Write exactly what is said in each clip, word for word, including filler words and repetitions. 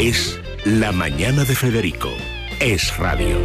Es La Mañana de Federico. Es Radio.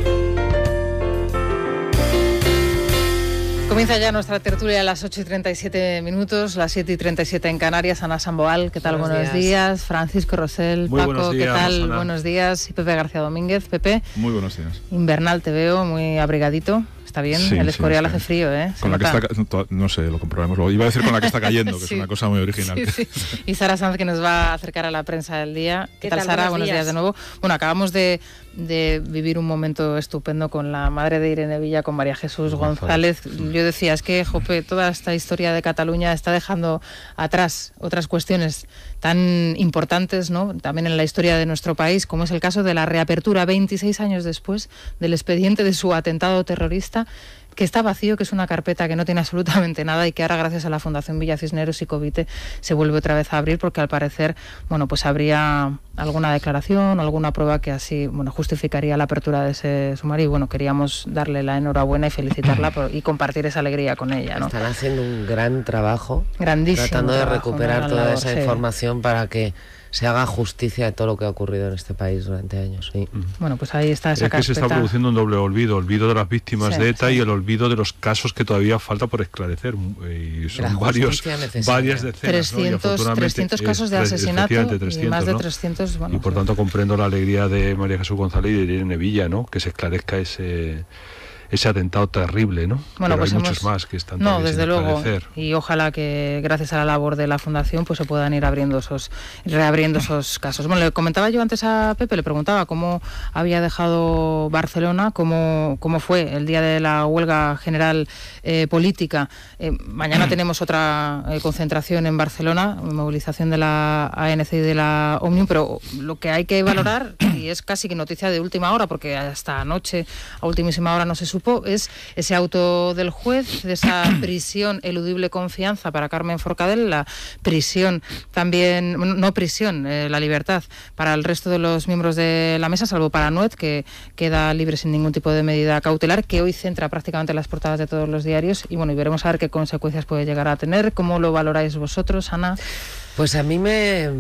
Comienza ya nuestra tertulia a las ocho y treinta y siete minutos, las siete y treinta y siete en Canarias. Ana Samboal, ¿qué tal? Buenos, buenos días. días. Francisco Rosell, Muy Paco, días, ¿qué tal? Ana. Buenos días. Y Pepe García Domínguez. Pepe. Muy buenos días. Invernal te veo, muy abrigadito. Está bien, sí, el Escorial sí, sí. hace frío, ¿eh? Con la que está, no sé, lo comprobaremos luego. Iba a decir con la que está cayendo, que sí. es una cosa muy original. Sí, sí. Y Sara Sanz, que nos va a acercar a la prensa del día. ¿Qué, ¿Qué tal, tal, Sara? Buenos, buenos días. días de nuevo. Bueno, acabamos de, de vivir un momento estupendo con la madre de Irene Villa, con María Jesús González. González. Yo decía, es que, jope, toda esta historia de Cataluña está dejando atrás otras cuestiones tan importantes, ¿no? También en la historia de nuestro país, como es el caso de la reapertura veintiséis años después del expediente de su atentado terrorista, que está vacío, que es una carpeta que no tiene absolutamente nada y que ahora, gracias a la Fundación Villa Cisneros y Covite, se vuelve otra vez a abrir, porque al parecer, bueno, pues habría alguna declaración o alguna prueba que así, bueno, justificaría la apertura de ese sumario. Y bueno, queríamos darle la enhorabuena y felicitarla por, y compartir esa alegría con ella, ¿no? Están haciendo un gran trabajo, grandísimo, tratando de trabajo, recuperar toda labor, esa sí. información para que se haga justicia de todo lo que ha ocurrido en este país durante años. Sí. Bueno, pues ahí está esa es que carpeta. Se está produciendo un doble olvido, olvido de las víctimas sí, de ETA sí. y el olvido de los casos que todavía falta por esclarecer. Y son varios, varias decenas. trescientos, ¿no? trescientos casos de asesinato trescientos, y más de ¿no? trescientos... Bueno, y por sí. tanto comprendo la alegría de María Jesús González y de Irene Villa, ¿no? Que se esclarezca ese... ese atentado terrible, ¿no? Bueno, Pero pues hay hemos... muchos más que están no, desde sin luego, esclarecer. Y ojalá que gracias a la labor de la Fundación pues se puedan ir abriendo esos, reabriendo esos casos. Bueno, le comentaba yo antes a Pepe, le preguntaba cómo había dejado Barcelona, cómo, cómo fue el día de la huelga general eh, política. Eh, mañana tenemos otra eh, concentración en Barcelona, movilización de la A N C y de la Òmnium, pero lo que hay que valorar, y es casi que noticia de última hora, porque hasta anoche, a ultimísima hora no se supo, es ese auto del juez, de esa prisión eludible confianza para Carmen Forcadell, la prisión también, no prisión, eh, la libertad para el resto de los miembros de la mesa, salvo para Nuet, que queda libre sin ningún tipo de medida cautelar, que hoy centra prácticamente las portadas de todos los diarios. Y bueno, y veremos a ver qué consecuencias puede llegar a tener. ¿Cómo lo valoráis vosotros, Ana? Pues a mí me,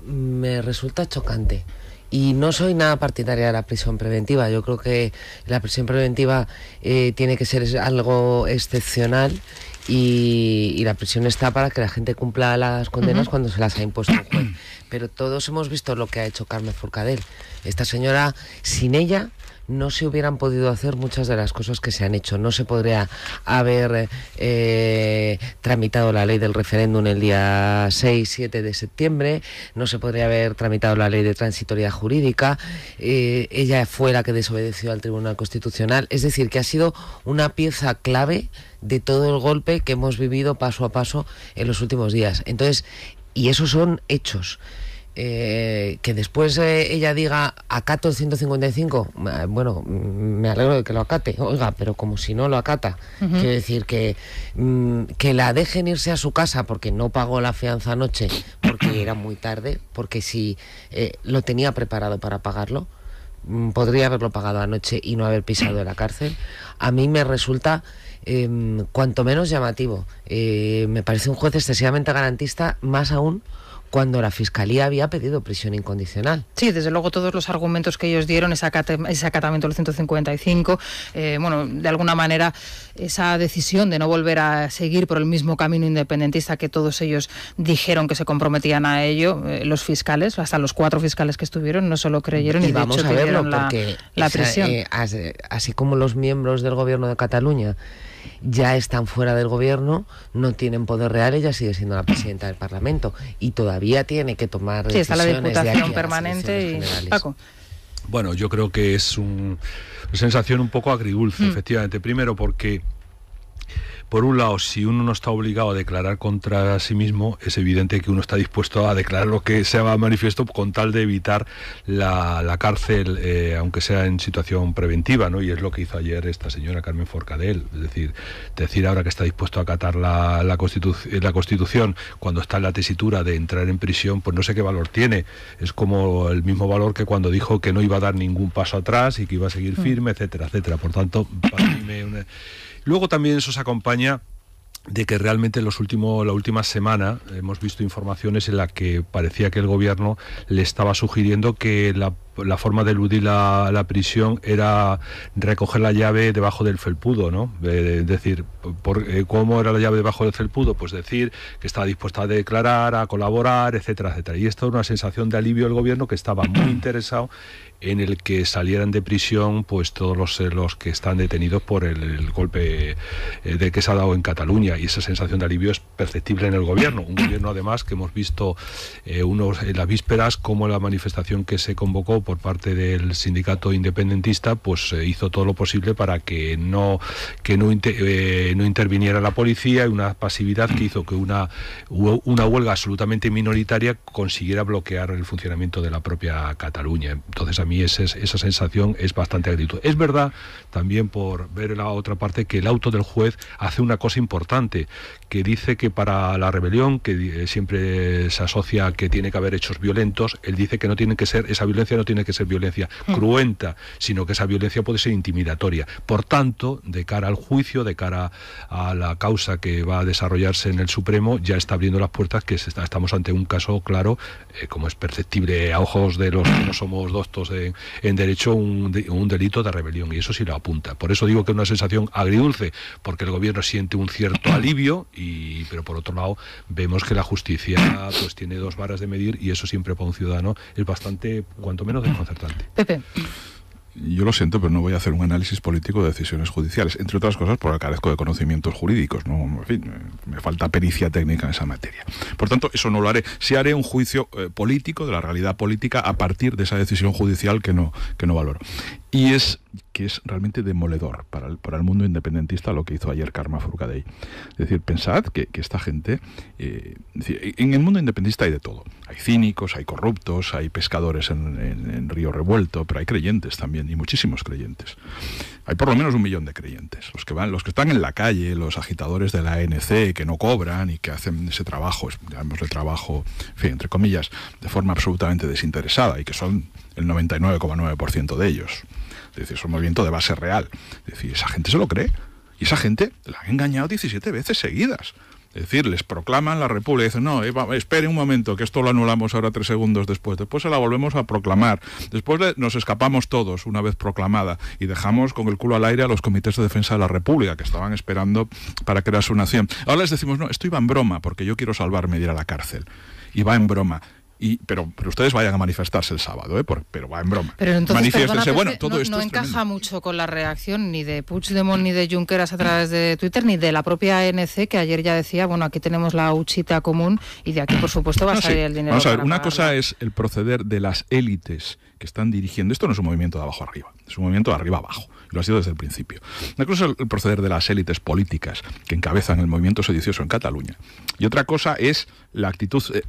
me resulta chocante. Y no soy nada partidaria de la prisión preventiva. Yo creo que la prisión preventiva eh, tiene que ser algo excepcional y, y la prisión está para que la gente cumpla las condenas uh-huh. cuando se las ha impuesto un juez. Pero todos hemos visto lo que ha hecho Carmen Forcadell. Esta señora, sin ella, no se hubieran podido hacer muchas de las cosas que se han hecho. No se podría haber eh, tramitado la ley del referéndum el día seis siete de septiembre, no se podría haber tramitado la ley de transitoriedad jurídica, eh, ella fue la que desobedeció al Tribunal Constitucional. Es decir, que ha sido una pieza clave de todo el golpe que hemos vivido paso a paso en los últimos días. Entonces, y esos son hechos. Eh, que después eh, ella diga acato el ciento cincuenta y cinco, eh, bueno, me alegro de que lo acate, oiga, pero como si no lo acata, uh-huh. quiero decir que mm, que la dejen irse a su casa porque no pagó la fianza anoche, porque era muy tarde, porque si eh, lo tenía preparado para pagarlo, mm, podría haberlo pagado anoche y no haber pisado la cárcel. A mí me resulta eh, cuanto menos llamativo, eh, me parece un juez excesivamente garantista, más aún cuando la Fiscalía había pedido prisión incondicional. Sí, desde luego todos los argumentos que ellos dieron, ese, acate, ese acatamiento del ciento cincuenta y cinco, eh, bueno, de alguna manera esa decisión de no volver a seguir por el mismo camino independentista que todos ellos dijeron que se comprometían a ello, eh, los fiscales, hasta los cuatro fiscales que estuvieron, no solo creyeron y, y de vamos hecho a verlo, la, porque la esa, prisión. Eh, así, así como los miembros del gobierno de Cataluña ya están fuera del gobierno, no tienen poder real, ella sigue siendo la presidenta del Parlamento y todavía tiene que tomar sí, decisiones. Sí, está la Diputación de permanente y... Paco. Bueno, yo creo que es un, una sensación un poco agridulce, mm. efectivamente. Primero porque, por un lado, si uno no está obligado a declarar contra sí mismo, es evidente que uno está dispuesto a declarar lo que se haga manifiesto con tal de evitar la, la cárcel, eh, aunque sea en situación preventiva, ¿no? Y es lo que hizo ayer esta señora Carmen Forcadell. Es decir, decir ahora que está dispuesto a acatar la, la, Constitu- la Constitución cuando está en la tesitura de entrar en prisión, pues no sé qué valor tiene. Es como el mismo valor que cuando dijo que no iba a dar ningún paso atrás y que iba a seguir firme, etcétera, etcétera. Por tanto, para mí me... Una... Luego también eso se acompaña de que realmente en los últimos, la última semana hemos visto informaciones en las que parecía que el gobierno le estaba sugiriendo que la, la forma de eludir la, la prisión era recoger la llave debajo del felpudo, ¿no? Es decir, por, eh, ¿cómo era la llave debajo del felpudo? Pues decir que estaba dispuesta a declarar, a colaborar, etcétera, etcétera. Y esto es una sensación de alivio del gobierno, que estaba muy interesado en el que salieran de prisión pues todos los, los que están detenidos por el, el golpe eh, de que se ha dado en Cataluña, y esa sensación de alivio es perceptible en el gobierno, un gobierno además que hemos visto eh, unos en las vísperas como la manifestación que se convocó por parte del sindicato independentista pues eh, hizo todo lo posible para que no que no, inter, eh, no interviniera la policía, y una pasividad que hizo que una, una huelga absolutamente minoritaria consiguiera bloquear el funcionamiento de la propia Cataluña. Entonces a mí esa, esa sensación es bastante agridulce. Es verdad también, por ver la otra parte, que el auto del juez hace una cosa importante, que dice que para la rebelión, que siempre se asocia a que tiene que haber hechos violentos, él dice que no tiene que ser, esa violencia no tiene que ser violencia cruenta, sino que esa violencia puede ser intimidatoria. Por tanto, de cara al juicio, de cara a la causa que va a desarrollarse en el Supremo, ya está abriendo las puertas, que se está, estamos ante un caso claro, eh, como es perceptible a ojos de los que no somos doctos de En, en derecho, un, de, un delito de rebelión, y eso sí lo apunta. Por eso digo que es una sensación agridulce, porque el gobierno siente un cierto alivio, y pero por otro lado vemos que la justicia pues tiene dos varas de medir, y eso siempre para un ciudadano es bastante, cuanto menos, desconcertante. Pepe. Yo lo siento, pero no voy a hacer un análisis político de decisiones judiciales, entre otras cosas porque carezco de conocimientos jurídicos, ¿no? En fin, me falta pericia técnica en esa materia. Por tanto, eso no lo haré. Sí haré un juicio eh, político de la realidad política a partir de esa decisión judicial que no, que no valoro. Y es que es realmente demoledor para el, para el mundo independentista lo que hizo ayer Carme Forcadell. Es decir, pensad que, que esta gente... Eh, es decir, en el mundo independentista hay de todo. Hay cínicos, hay corruptos, hay pescadores en, en, en Río Revuelto, pero hay creyentes también, y muchísimos creyentes. Hay por lo menos un millón de creyentes. Los que van, los que están en la calle, los agitadores de la A N C, que no cobran y que hacen ese trabajo, llamémosle trabajo, en fin, entre comillas, de forma absolutamente desinteresada, y que son el noventa y nueve coma nueve por ciento de ellos. Es decir, es un movimiento de base real. Es decir, esa gente se lo cree. Y esa gente la han engañado diecisiete veces seguidas. Es decir, les proclaman la República y dicen, no, eh, espere un momento, que esto lo anulamos ahora tres segundos después. Después se la volvemos a proclamar. Después de, nos escapamos todos una vez proclamada y dejamos con el culo al aire a los comités de defensa de la República, que estaban esperando para crear su nación. Ahora les decimos, no, esto iba en broma, porque yo quiero salvarme de ir a la cárcel. Y va en broma. Y, pero, pero ustedes vayan a manifestarse el sábado, ¿eh? Por, pero va en broma. Pero entonces, manifiéstense. Perdona, Bueno, todo no, esto no es encaja tremendo. mucho con la reacción ni de Puigdemont ni de Junqueras a través de Twitter, ni de la propia A N C, que ayer ya decía, bueno, aquí tenemos la huchita común y de aquí, por supuesto, va a no, salir sí. el dinero. Vamos a ver, para una pagarla. cosa es el proceder de las élites que están dirigiendo. Esto no es un movimiento de abajo arriba, es un movimiento de arriba abajo. Y lo ha sido desde el principio. Una cosa es el proceder de las élites políticas que encabezan el movimiento sedicioso en Cataluña. Y otra cosa es la actitud eh,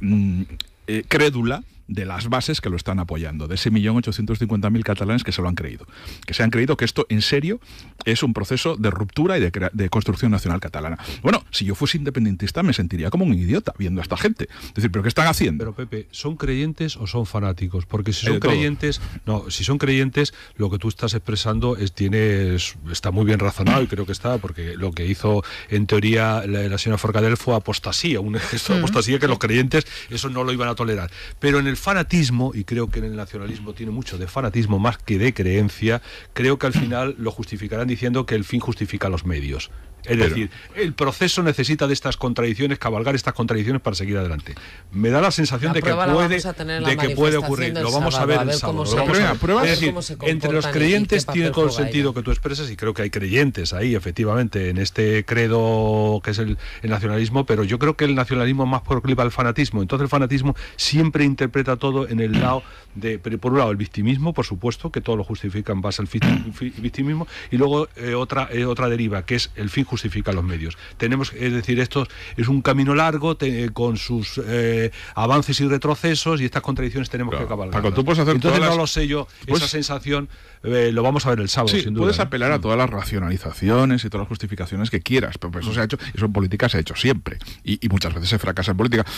eh, crédula de las bases que lo están apoyando, de ese millón ochocientos cincuenta mil catalanes que se lo han creído, que se han creído que esto en serio es un proceso de ruptura y de, de construcción nacional catalana. Bueno, si yo fuese independentista me sentiría como un idiota viendo a esta gente. Es decir, ¿pero qué están haciendo? Pero Pepe, ¿son creyentes o son fanáticos? Porque si son Eh, todo. creyentes, no, si son creyentes, lo que tú estás expresando es, tienes, está muy bien razonado, y creo que está, porque lo que hizo en teoría la, la señora Forcadell fue apostasía, un gesto de apostasía que los creyentes eso no lo iban a tolerar. Pero en el fanatismo, y creo que en el nacionalismo tiene mucho de fanatismo más que de creencia, creo que al final lo justificarán diciendo que el fin justifica los medios. Es Pero, decir, el proceso necesita de estas contradicciones, cabalgar estas contradicciones para seguir adelante. Me da la sensación La de que prueba la puede, vamos a tener en la de que puede manifestación ocurrir. del Lo vamos a sábado, ver a ver el cómo sábado. se- Lo vamos a ver. Prueba, Es decir, cómo se entre los comportan y creyentes qué tiene papel todo el juega sentido ella. que tú expresas, y creo que hay creyentes ahí, efectivamente, en este credo que es el, el nacionalismo, pero yo creo que el nacionalismo más procliva al fanatismo. Entonces el fanatismo siempre interpreta todo en el lado de, por un lado, el victimismo, por supuesto, que todo lo justifica en base al victimismo, y luego eh, otra, eh, otra deriva, que es el fin justifica los medios. Tenemos, es decir, esto es un camino largo te, con sus eh, avances y retrocesos, y estas contradicciones tenemos Claro, que cabalgar. Paco, tú puedes hacer Entonces todas no las- lo sé yo, pues- esa sensación eh, lo vamos a ver el sábado, Sí, sin duda. puedes ¿no? apelar a todas las racionalizaciones y todas las justificaciones que quieras, pero eso se ha hecho, eso en política se ha hecho siempre, y, y muchas veces se fracasa en política.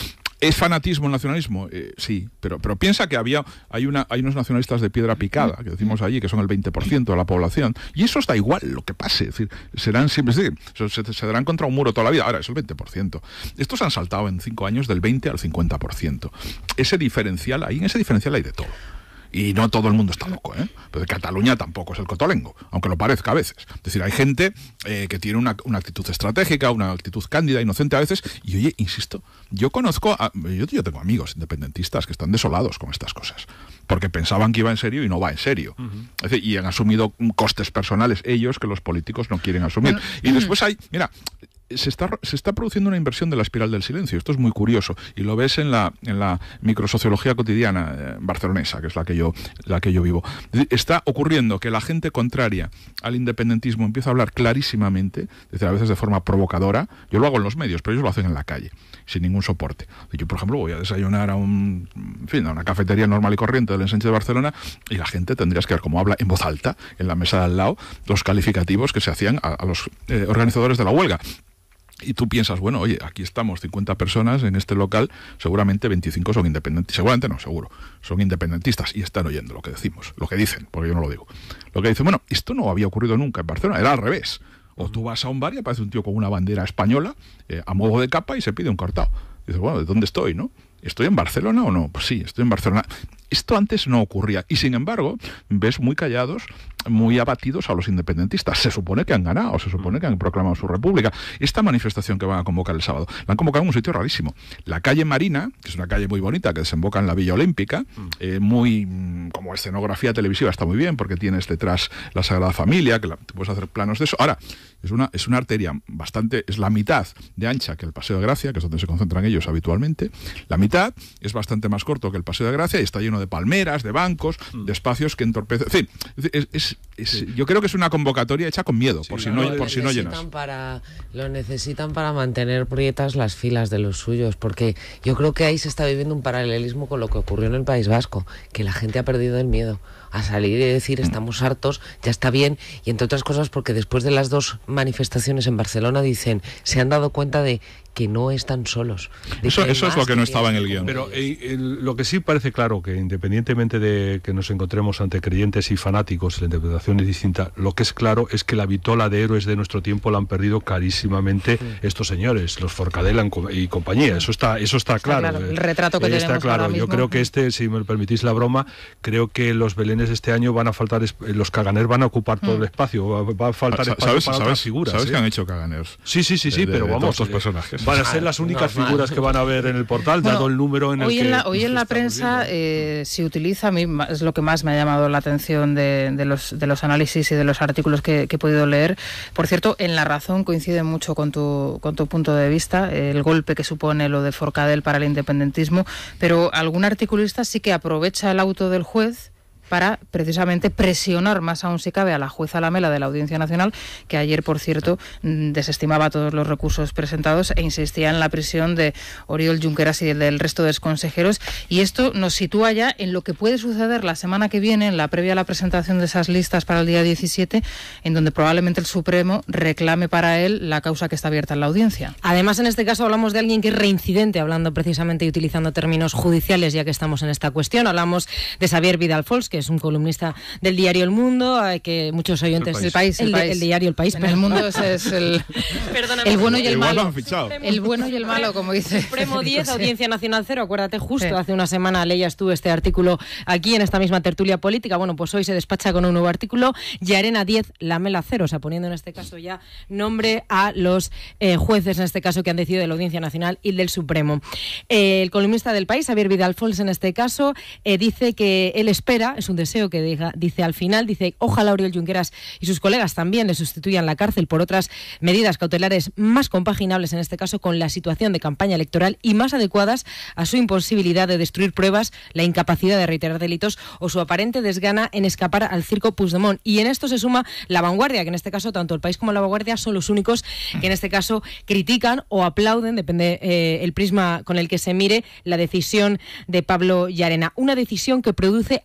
¿Es fanatismo el nacionalismo? Eh, sí, pero, pero piensa que había hay, una, hay unos nacionalistas de piedra picada, que decimos allí, que son el veinte por ciento de la población, y eso da igual lo que pase, es decir, serán siempre, es decir, se, se darán contra un muro toda la vida, ahora es el veinte por ciento. Estos han saltado en cinco años del veinte al cincuenta por ciento. Ese diferencial, ahí en ese diferencial hay de todo. Y no todo el mundo está loco, ¿eh? Pero Cataluña tampoco es el cotolengo, aunque lo parezca a veces. Es decir, hay gente eh, que tiene una, una actitud estratégica, una actitud cándida, inocente a veces, y oye, insisto, yo conozco, a, yo, yo tengo amigos independentistas que están desolados con estas cosas, porque pensaban que iba en serio y no va en serio. Uh-huh. Es decir, y han asumido costes personales ellos que los políticos no quieren asumir. Bueno, y después hay, mira, Se está, se está produciendo una inversión de la espiral del silencio. Esto es muy curioso y lo ves en la, en la microsociología cotidiana eh, barcelonesa, que es la que, yo, la que yo vivo. Está ocurriendo que la gente contraria al independentismo empieza a hablar clarísimamente, desde a veces de forma provocadora. Yo lo hago en los medios, pero ellos lo hacen en la calle, sin ningún soporte. Yo, por ejemplo, voy a desayunar a, un, en fin, a una cafetería normal y corriente del Ensanche de Barcelona y la gente tendrías que ver cómo habla en voz alta, en la mesa de al lado, los calificativos que se hacían a, a los eh, organizadores de la huelga. Y tú piensas, bueno, oye, aquí estamos cincuenta personas en este local, seguramente veinticinco son independentistas, seguramente no, seguro, son independentistas y están oyendo lo que decimos, lo que dicen, porque yo no lo digo. Lo que dicen, bueno, esto no había ocurrido nunca en Barcelona, era al revés. O tú vas a un bar y aparece un tío con una bandera española eh, a modo de capa y se pide un cortado. Y dices, bueno, ¿de dónde estoy, no? ¿Estoy en Barcelona o no? Pues sí, estoy en Barcelona. Esto antes no ocurría y sin embargo ves muy callados, muy abatidos a los independentistas. Se supone que han ganado, se supone que han proclamado su república. Esta manifestación que van a convocar el sábado, la han convocado en un sitio rarísimo. La calle Marina, que es una calle muy bonita que desemboca en la Villa Olímpica, eh, muy como escenografía televisiva está muy bien porque tienes detrás la Sagrada Familia, que la, te puedes hacer planos de eso. Ahora, es una, es una arteria bastante, es la mitad de ancha que el Paseo de Gracia, que es donde se concentran ellos habitualmente. La mitad es bastante más corto que el Paseo de Gracia y está lleno de palmeras, de bancos, de espacios que entorpecen. En fin, es, es, es, sí. Yo creo que es una convocatoria hecha con miedo, sí, por si no, no, por si no llenas. Para, lo necesitan para mantener prietas las filas de los suyos, porque yo creo que ahí se está viviendo un paralelismo con lo que ocurrió en el País Vasco, que la gente ha perdido el miedo a salir y decir estamos hartos, ya está bien, y entre otras cosas porque después de las dos manifestaciones en Barcelona dicen, se han dado cuenta de que no están solos. Eso, eso es lo que no estaba en el guión. Pero eh, el, lo que sí parece claro, que independientemente de que nos encontremos ante creyentes y fanáticos, la interpretación es distinta, lo que es claro es que la vitola de héroes de nuestro tiempo la han perdido carísimamente sí. estos señores, los Forcadell y compañía. Eso está, eso está, está claro. claro. El retrato que eh, tenemos está claro. ahora mismo. Yo creo que este, si me permitís la broma, creo que los belenes de este año van a faltar, los caganers van a ocupar todo mm. el espacio, va, va a faltar espacio ¿Sabes, para sabes, otras figuras. ¿Sabes ¿eh? que han hecho caganers? Sí, sí, sí, sí, de, pero de, vamos, de estos personajes. Van a ser las únicas no, figuras que van a ver en el portal, bueno, dado el número en el hoy que... En la, hoy en la prensa eh, se utiliza, a mí es lo que más me ha llamado la atención de, de, los, de los análisis y de los artículos que, que he podido leer. Por cierto, en La Razón coincide mucho con tu, con tu punto de vista, el golpe que supone lo de Forcadell para el independentismo, pero algún articulista sí que aprovecha el auto del juez para precisamente presionar más aún si cabe a la jueza Lamela de la Audiencia Nacional, que ayer, por cierto, desestimaba todos los recursos presentados e insistía en la prisión de Oriol Junqueras y del resto de consejeros. Y esto nos sitúa ya en lo que puede suceder la semana que viene, en la previa a la presentación de esas listas para el día diecisiete, en donde probablemente el Supremo reclame para él la causa que está abierta en la audiencia. Además, en este caso hablamos de alguien que es reincidente, hablando precisamente y utilizando términos judiciales, ya que estamos en esta cuestión. Hablamos de Xavier Vidal-Fols, que es un columnista del diario El Mundo, que muchos oyentes... El País. El, el, país. el diario El País. En El Mundo ese es el, el bueno y el malo. El bueno y el malo, como dice. Supremo diez, Audiencia Nacional cero. Acuérdate, justo sí. hace una semana leías tú este artículo aquí en esta misma tertulia política. Bueno, pues hoy se despacha con un nuevo artículo. Llarena diez, Lamela cero. O sea, poniendo en este caso ya nombre a los eh, jueces, en este caso, que han decidido de la Audiencia Nacional y del Supremo. Eh, el columnista del País, Xavier Vidal-Fols, en este caso, eh, dice que él espera, es un deseo que diga, dice al final, dice, ojalá Oriol Junqueras y sus colegas también le sustituyan la cárcel por otras medidas cautelares más compaginables, en este caso con la situación de campaña electoral y más adecuadas a su imposibilidad de destruir pruebas, la incapacidad de reiterar delitos o su aparente desgana en escapar al circo Puigdemont. Y en esto se suma La Vanguardia, que en este caso tanto El País como La Vanguardia son los únicos que en este caso critican o aplauden, depende eh, el prisma con el que se mire, la decisión de Pablo Llarena. Una decisión que produce alivio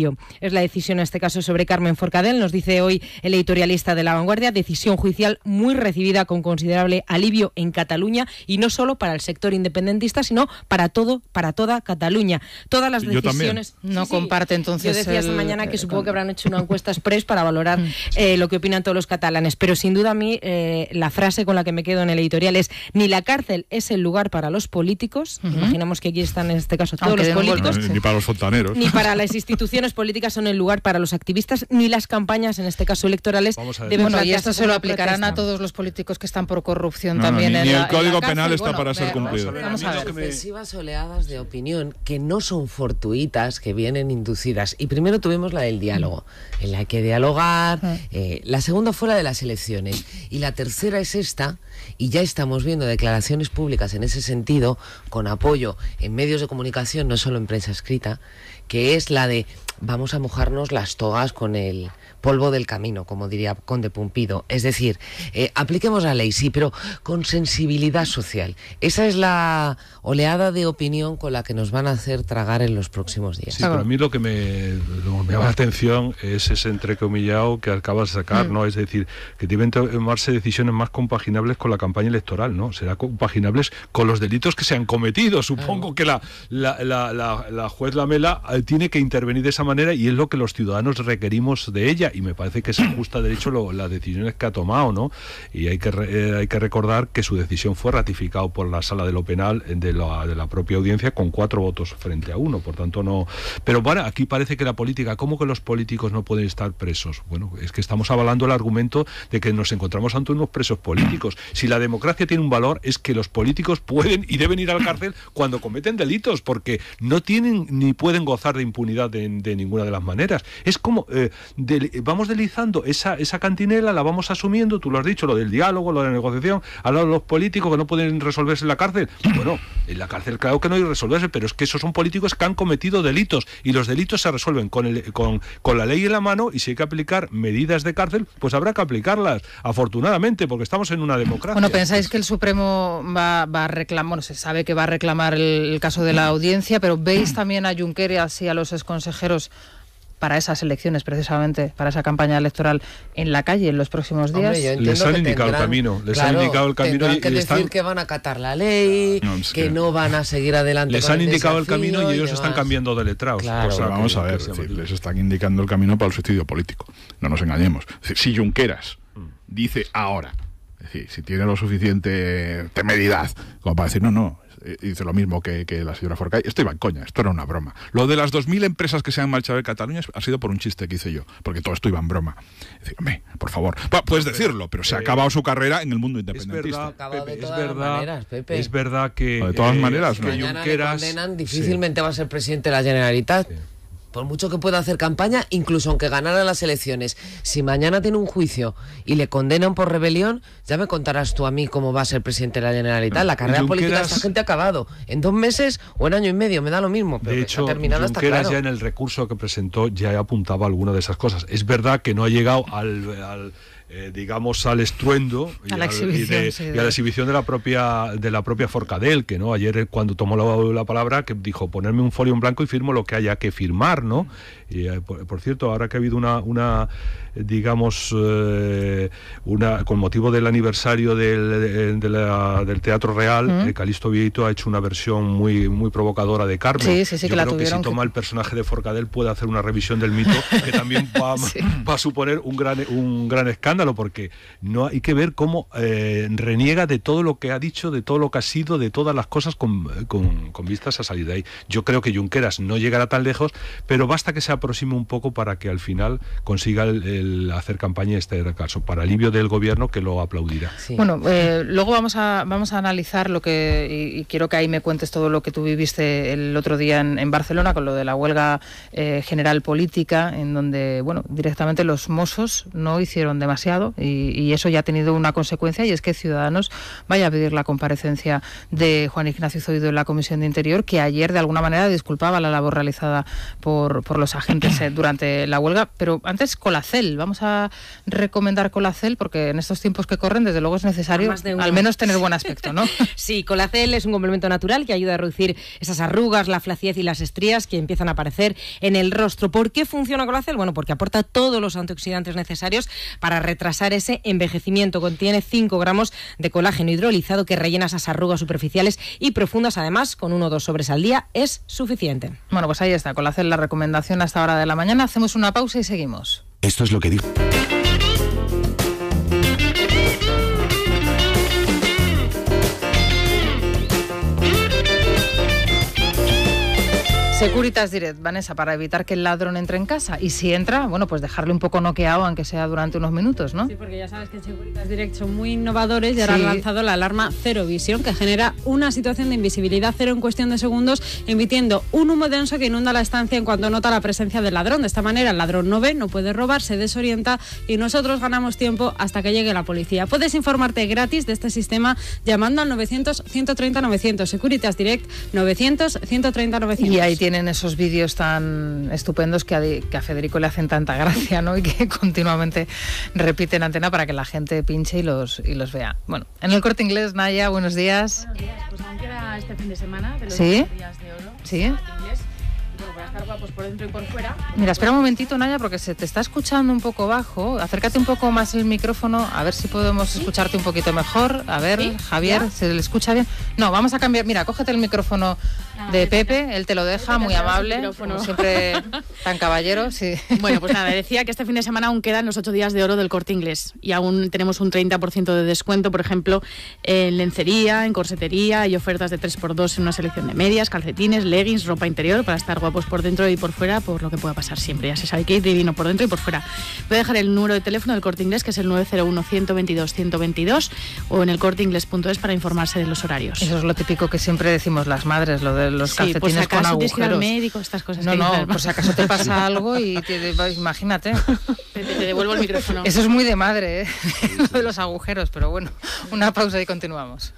alivio. Es la decisión en este caso sobre Carmen Forcadell, nos dice hoy el editorialista de La Vanguardia, decisión judicial muy recibida con considerable alivio en Cataluña, y no solo para el sector independentista, sino para todo, para toda Cataluña. Todas las decisiones... No sí, comparte entonces... Yo decía esta el... mañana que supongo que habrán hecho una encuesta express para valorar eh, lo que opinan todos los catalanes, pero sin duda a mí eh, la frase con la que me quedo en el editorial es: ni la cárcel es el lugar para los políticos, uh-huh. imaginamos que aquí están en este caso todos Aunque los políticos, ni, ni para los fontaneros, ni para las instituciones políticas son el lugar para los activistas, ni las campañas, en este caso electorales, deben bueno, y esto se lo aplicarán protesta. a todos los políticos que están por corrupción no, también no, en ni, ni la, el Código en la Penal cárcel. está bueno, para ser cumplido. Vamos a ver. Sucesivas oleadas de opinión que no son fortuitas, que vienen inducidas. Y primero tuvimos la del diálogo, en la que dialogar, eh, la segunda fue la de las elecciones, y la tercera es esta, y ya estamos viendo declaraciones públicas en ese sentido, con apoyo en medios de comunicación, no solo en prensa escrita, que es la de vamos a mojarnos las togas con el polvo del camino, como diría Conde Pumpido. Es decir, eh, apliquemos la ley, sí, pero con sensibilidad social. Esa es la oleada de opinión con la que nos van a hacer tragar en los próximos días. Sí, pero a mí lo que me, lo que me llama la atención es ese entrecomillado que acabas de sacar, mm. ¿no? Es decir, que deben tomarse decisiones más compaginables con la campaña electoral, ¿no? Será compaginables con los delitos que se han cometido. Supongo mm. que la, la, la, la, la juez Lamela tiene que intervenir de esa manera, y es lo que los ciudadanos requerimos de ella, y me parece que se ajusta derecho lo, las decisiones que ha tomado, ¿no? Y hay que eh, hay que recordar que su decisión fue ratificada por la Sala de lo Penal de la, de la propia audiencia con cuatro votos frente a uno, por tanto no... Pero bueno, aquí parece que la política, ¿cómo que los políticos no pueden estar presos? Bueno, es que estamos avalando el argumento de que nos encontramos ante unos presos políticos. Si la democracia tiene un valor, es que los políticos pueden y deben ir a la cárcel cuando cometen delitos, porque no tienen ni pueden gozar de impunidad de, de ninguna de las maneras. Es como eh, de, vamos deslizando esa, esa cantinela, la vamos asumiendo, tú lo has dicho, lo del diálogo, lo de la negociación, al lado de los políticos que no pueden resolverse en la cárcel. Bueno, en la cárcel claro que no hay que resolverse, pero es que esos son políticos que han cometido delitos, y los delitos se resuelven con, el, con, con la ley en la mano, y si hay que aplicar medidas de cárcel, pues habrá que aplicarlas, afortunadamente, porque estamos en una democracia. Bueno, ¿pensáis que el Supremo va, va a reclamar, bueno, se sabe que va a reclamar el, el caso de la audiencia, pero veis también a Junqueras y a los exconsejeros para esas elecciones, precisamente, para esa campaña electoral en la calle en los próximos días? Hombre, les han que indicado tendrán, el camino, les claro, han indicado el camino tendrán y, que y decir están... que van a acatar la ley, no, es que, que no van a seguir adelante. Les con han el indicado el desafío camino y ellos y están cambiando de letrados. Claro, o sea, vamos que, a ver, que es decir, les están indicando el camino para el suicidio político. No nos engañemos. Es decir, si Junqueras mm. dice ahora, es decir, si tiene lo suficiente temeridad como para decir no, no, dice lo mismo que, que la señora Forcadell, esto iba en coña, esto era una broma. Lo de las dos mil empresas que se han marchado de Cataluña ha sido por un chiste que hice yo, porque todo esto iba en broma. Es decir, hombre, por favor, bueno, puedes decirlo, pero se ha acabado su carrera en el mundo independentista. Es verdad, Pepe, de es, todas verdad maneras, Pepe. es verdad que... De todas eh, maneras, que ¿no? Mañana Junqueras, le condenan, difícilmente sí. va a ser presidente de la Generalitat. Sí. Por mucho que pueda hacer campaña, incluso aunque ganara las elecciones, si mañana tiene un juicio y le condenan por rebelión, ya me contarás tú a mí cómo va a ser presidente de la Generalitat. La carrera Junqueras, política de esta gente ha acabado. En dos meses o en año y medio, me da lo mismo. Pero de hecho, terminado Junqueras está claro. ya en el recurso que presentó ya apuntaba alguna de esas cosas. Es verdad que no ha llegado al... al Eh, digamos al estruendo y, a la al, exhibición, y, de, sí, y a la exhibición de la propia de la propia Forcadell, que no ayer cuando tomó la, la palabra que dijo ponerme un folio en blanco y firmo lo que haya que firmar, ¿no? Y eh, por, por cierto, ahora que ha habido una una digamos eh, una con motivo del aniversario del, de, de la, del Teatro Real, ¿Mm? eh, Calixto Vieito ha hecho una versión muy muy provocadora de Carmen. Sí, sí, sí, Yo que creo la que si toma que... el personaje de Forcadell puede hacer una revisión del mito que también va, sí. va a suponer un gran un gran escándalo, porque no hay que ver cómo eh, reniega de todo lo que ha dicho, de todo lo que ha sido, de todas las cosas con, con, con vistas a salir de ahí. Yo creo que Junqueras no llegará tan lejos, pero basta que se aproxime un poco para que al final consiga el, el hacer campaña, este caso, para alivio del gobierno, que lo aplaudirá. Sí. Bueno, eh, luego vamos a vamos a analizar lo que, y, y quiero que ahí me cuentes todo lo que tú viviste el otro día en, en Barcelona con lo de la huelga eh, general política, en donde, bueno, directamente los Mossos no hicieron demasiado denunciado y, y eso ya ha tenido una consecuencia, y es que Ciudadanos vaya a pedir la comparecencia de Juan Ignacio Zoido en la Comisión de Interior, que ayer de alguna manera disculpaba la labor realizada por, por los agentes eh, durante la huelga. Pero antes, Colacel, vamos a recomendar Colacel porque en estos tiempos que corren desde luego es necesario al menos tener buen aspecto, ¿no? Sí, Colacel es un complemento natural que ayuda a reducir esas arrugas, la flacidez y las estrías que empiezan a aparecer en el rostro. ¿Por qué funciona Colacel? Bueno, porque aporta todos los antioxidantes necesarios para retrasar ese envejecimiento. Contiene cinco gramos de colágeno hidrolizado que rellena esas arrugas superficiales y profundas. Además, con uno o dos sobres al día es suficiente. Bueno, pues ahí está, Colacel, la recomendación a esta hora de la mañana. Hacemos una pausa y seguimos. Esto es lo que digo. Securitas Direct, Vanessa, para evitar que el ladrón entre en casa. Y si entra, bueno, pues dejarle un poco noqueado, aunque sea durante unos minutos, ¿no? Sí, porque ya sabes que en Securitas Direct son muy innovadores y ahora Sí. han lanzado la alarma Cero Visión, que genera una situación de invisibilidad cero en cuestión de segundos, emitiendo un humo denso que inunda la estancia en cuanto nota la presencia del ladrón. De esta manera el ladrón no ve, no puede robar, se desorienta y nosotros ganamos tiempo hasta que llegue la policía. Puedes informarte gratis de este sistema llamando al novecientos, ciento treinta, novecientos. Securitas Direct, novecientos, ciento treinta, novecientos. Y ahí tienen esos vídeos tan estupendos que a, que a Federico le hacen tanta gracia, ¿no? Y que continuamente repiten antena para que la gente pinche y los, y los vea. Bueno, en el Corte Inglés, Naya, buenos días. Buenos días, pues aún queda este fin de semana de los ¿Sí? días de oro. Sí. Inglés. Bueno, para estar guapos por dentro y por fuera. Mira, espera un momentito, Naya, porque se te está escuchando un poco bajo. Acércate un poco más el micrófono, a ver si podemos ¿Sí? escucharte un poquito mejor. A ver, ¿Sí? Javier, ¿Ya? ¿se le escucha bien? No, vamos a cambiar. Mira, cógete el micrófono de Pepe, él te lo deja, muy amable, como siempre, tan caballero, sí. Bueno, pues nada, decía que este fin de semana aún quedan los ocho días de oro del Corte Inglés y aún tenemos un treinta por ciento de descuento, por ejemplo, en lencería, en corsetería, y ofertas de tres por dos en una selección de medias, calcetines, leggings, ropa interior, para estar guapos por dentro y por fuera, por lo que pueda pasar siempre. Ya se sabe que es divino por dentro y por fuera. Voy a dejar el número de teléfono del Corte Inglés, que es el nueve cero uno, ciento veintidós, ciento veintidós, o en el corte inglés punto es para informarse de los horarios. Eso es lo típico que siempre decimos las madres, lo de los calcetines, sí, pues si con agujeros. Ir al médico, estas cosas. No, que no, dices, por si acaso te pasa algo y te, imagínate. Te, te devuelvo el micrófono. Eso es muy de madre, ¿eh? Lo de los agujeros, pero bueno, una pausa y continuamos.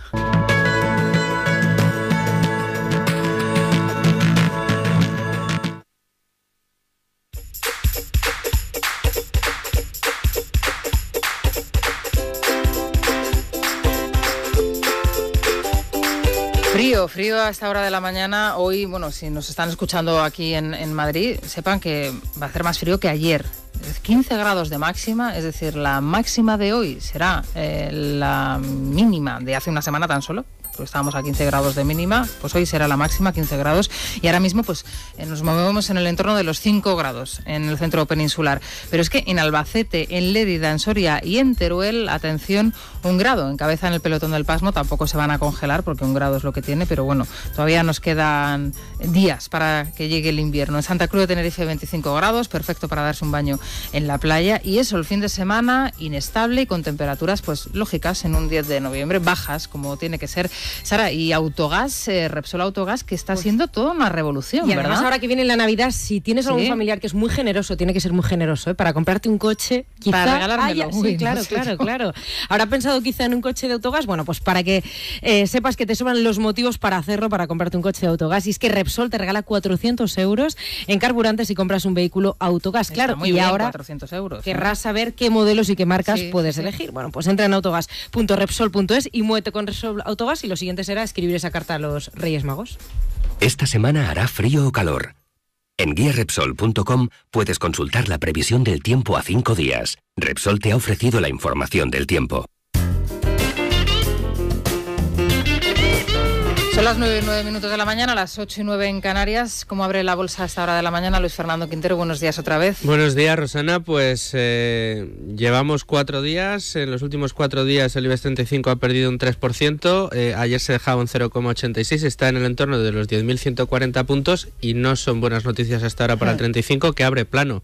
Frío, frío a esta hora de la mañana. Hoy, bueno, si nos están escuchando aquí en, en Madrid, sepan que va a hacer más frío que ayer. quince grados de máxima, es decir, la máxima de hoy será eh, la mínima de hace una semana tan solo, porque estábamos a quince grados de mínima, pues hoy será la máxima, quince grados, y ahora mismo pues eh, nos movemos en el entorno de los cinco grados en el centro peninsular. Pero es que en Albacete, en Lérida, en Soria y en Teruel, atención, un grado, encabezan el pelotón del pasmo, tampoco se van a congelar porque un grado es lo que tiene, pero bueno, todavía nos quedan días para que llegue el invierno. En Santa Cruz de Tenerife, veinticinco grados, perfecto para darse un baño en la playa, y eso, el fin de semana inestable y con temperaturas pues lógicas en un diez de noviembre, bajas como tiene que ser. Sara, y Autogás, eh, Repsol Autogás, que está pues, siendo toda una revolución, y además, ¿verdad? Ahora que viene la Navidad, si tienes algún ¿Sí? familiar que es muy generoso, tiene que ser muy generoso, ¿eh? Para comprarte un coche, quizá... Para regalármelo. Haya, sí, Uy, claro, no sé claro, yo. claro. ¿Habrá pensado quizá en un coche de Autogás? Bueno, pues para que eh, sepas que te sobran los motivos para hacerlo, para comprarte un coche de Autogás, y es que Repsol te regala cuatrocientos euros en carburantes si compras un vehículo Autogás. Claro, está muy y bien, ahora cuatrocientos euros, querrás saber qué modelos y qué marcas sí, puedes sí. elegir. Bueno, pues entra en autogás punto repsol punto es y muévete con Repsol Autogás, y lo siguiente será escribir esa carta a los Reyes Magos. Esta semana hará frío o calor. En guía repsol punto com puedes consultar la previsión del tiempo a cinco días. Repsol te ha ofrecido la información del tiempo. Son las nueve y nueve minutos de la mañana, las ocho y nueve en Canarias. ¿Cómo abre la bolsa a esta hora de la mañana? Luis Fernando Quintero, buenos días otra vez. Buenos días, Rosana. Pues eh, llevamos cuatro días. En los últimos cuatro días el IBEX treinta y cinco ha perdido un tres por ciento. Eh, ayer se dejaba un cero coma ochenta y seis. Está en el entorno de los diez mil ciento cuarenta puntos y no son buenas noticias hasta ahora para el treinta y cinco, que abre plano.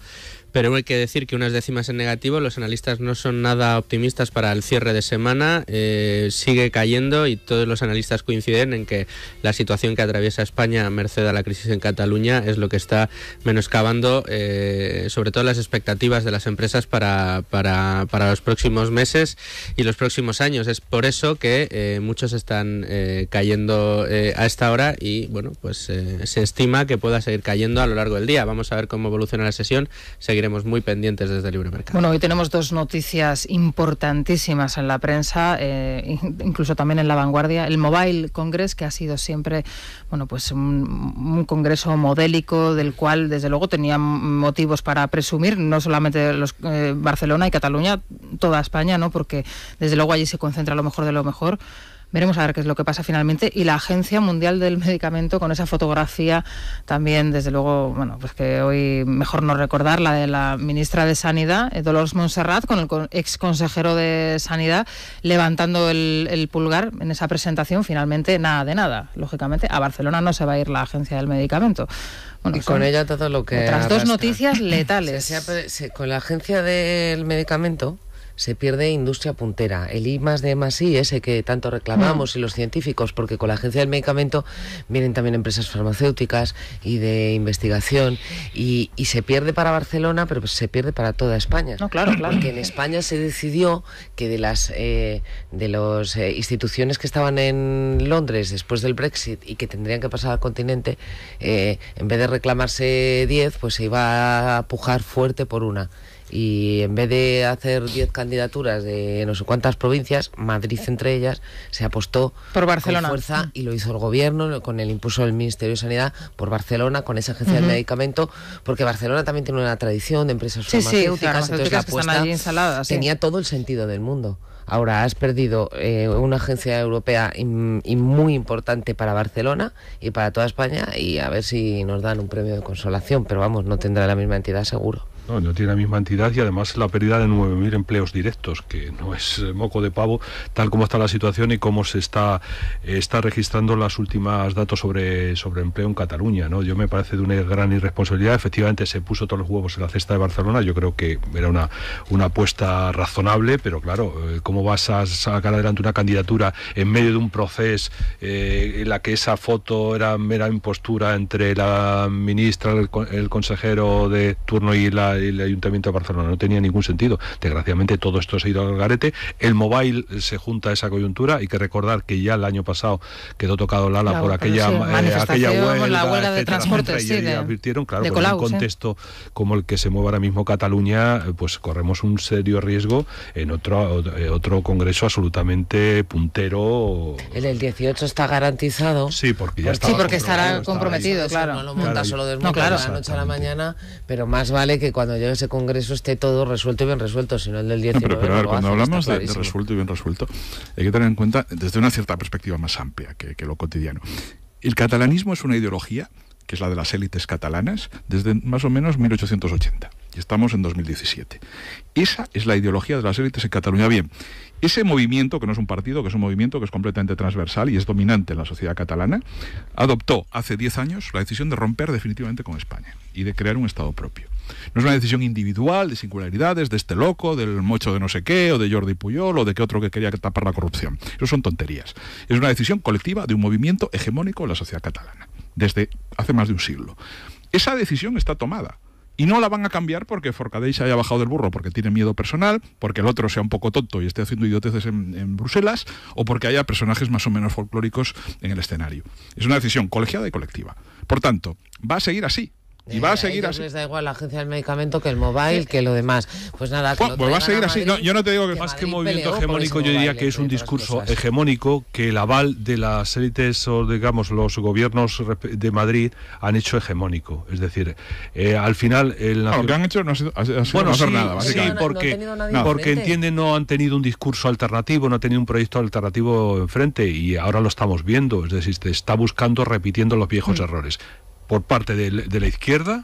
pero hay que decir que unas décimas en negativo. Los analistas no son nada optimistas para el cierre de semana, eh, sigue cayendo y todos los analistas coinciden en que la situación que atraviesa España, merced a la crisis en Cataluña, es lo que está menoscabando eh, sobre todo las expectativas de las empresas para, para, para los próximos meses y los próximos años. Es por eso que eh, muchos están eh, cayendo eh, a esta hora y bueno, pues eh, se estima que pueda seguir cayendo a lo largo del día. Vamos a ver cómo evoluciona la sesión, seguiremos muy pendientes desde el Libre Mercado. Bueno, hoy tenemos dos noticias importantísimas en la prensa, eh, incluso también en La Vanguardia. El Mobile Congress, que ha sido siempre, bueno, pues un, un congreso modélico del cual desde luego tenían motivos para presumir, no solamente los eh, Barcelona y Cataluña, toda España, ¿no? Porque desde luego allí se concentra lo mejor de lo mejor. Veremos a ver qué es lo que pasa finalmente. Y la Agencia Mundial del Medicamento, con esa fotografía también, desde luego, bueno, pues que hoy mejor no recordar, la de la ministra de Sanidad, Dolors Montserrat, con el ex consejero de Sanidad, levantando el, el pulgar en esa presentación. Finalmente, nada de nada. Lógicamente, a Barcelona no se va a ir la Agencia del Medicamento. Bueno, y con ella todo lo que otras arrastra. Dos noticias letales. Se, se, se, con la Agencia del Medicamento se pierde industria puntera, el I más D más I, ese que tanto reclamamos, mm. y los científicos, porque con la Agencia del Medicamento vienen también empresas farmacéuticas y de investigación, y, y se pierde para Barcelona, pero se pierde para toda España. No, claro, claro. Porque en España se decidió que de las eh, de las eh, instituciones que estaban en Londres después del Brexit y que tendrían que pasar al continente, eh, en vez de reclamarse diez, pues se iba a pujar fuerte por una. Y en vez de hacer diez candidaturas de no sé cuántas provincias, Madrid entre ellas, se apostó por Barcelona con fuerza, y lo hizo el gobierno con el impulso del Ministerio de Sanidad por Barcelona, con esa Agencia uh-huh. del Medicamento, porque Barcelona también tiene una tradición de empresas sí, farmacéuticas, sí, entonces la apuesta instaladas, sí. tenía todo el sentido del mundo. Ahora has perdido eh, una agencia europea y muy importante para Barcelona y para toda España, y a ver si nos dan un premio de consolación, pero vamos, no tendrá la misma entidad seguro. No, no tiene la misma entidad, y además la pérdida de nueve mil empleos directos, que no es moco de pavo, tal como está la situación y cómo se está eh, está registrando las últimas datos sobre, sobre empleo en Cataluña, ¿no? Yo me parece de una gran irresponsabilidad. Efectivamente se puso todos los huevos en la cesta de Barcelona. Yo creo que era una, una apuesta razonable, pero claro, eh, ¿cómo vas a sacar adelante una candidatura en medio de un proceso eh, en la que esa foto era mera impostura entre la ministra, el, el consejero de turno y la el Ayuntamiento de Barcelona? No tenía ningún sentido. Desgraciadamente todo esto se ha ido al garete. El Mobile se junta a esa coyuntura. Hay que recordar que ya el año pasado quedó tocado el ala la, por aquella, sí, eh, aquella huelga, la huelga de transporte, y, sí, y de, advirtieron, claro, de en Colau, un contexto sí. como el que se mueve ahora mismo Cataluña, pues corremos un serio riesgo en otro otro congreso absolutamente puntero. El del dieciocho está garantizado. Sí, porque ya porque, sí, porque estará comprometido, claro. No lo monta claro, solo del no, claro. de la noche a la mañana, pero más vale que cuando llegue ese congreso esté todo resuelto y bien resuelto, sino el del diecinueve. No, pero, pero a ver, no cuando hacen, hablamos de, de resuelto y bien resuelto, hay que tener en cuenta desde una cierta perspectiva más amplia que, que lo cotidiano. El catalanismo es una ideología que es la de las élites catalanas desde más o menos mil ochocientos ochenta, y estamos en dos mil diecisiete. Esa es la ideología de las élites en Cataluña. Bien, ese movimiento, que no es un partido, que es un movimiento que es completamente transversal y es dominante en la sociedad catalana, adoptó hace diez años la decisión de romper definitivamente con España y de crear un Estado propio. No es una decisión individual, de singularidades, de este loco, del mocho de no sé qué, o de Jordi Puyol, o de que otro que quería tapar la corrupción. Eso son tonterías. Es una decisión colectiva de un movimiento hegemónico en la sociedad catalana, desde hace más de un siglo. Esa decisión está tomada. Y no la van a cambiar porque Forcadell se haya bajado del burro porque tiene miedo personal, porque el otro sea un poco tonto y esté haciendo idioteces en, en Bruselas, o porque haya personajes más o menos folclóricos en el escenario. Es una decisión colegiada y colectiva. Por tanto, va a seguir así. Y va a seguir así. Les da igual la Agencia del Medicamento que el Mobile, que lo demás. Pues nada, que bueno, pues va a seguir a así. No, yo no te digo que, que más Madrid que movimiento peleó hegemónico, yo diría que es un discurso hegemónico que el aval de las élites o, digamos, los gobiernos de Madrid han hecho hegemónico. Es decir, eh, al final... El no, lo que han hecho no ha sido, ha sido bueno, no hacer sí, nada, sí, porque, no no, porque entienden, no han tenido un discurso alternativo, no han tenido un proyecto alternativo enfrente, y ahora lo estamos viendo. Es decir, se está buscando, repitiendo los viejos mm. errores. Por parte de, de la izquierda,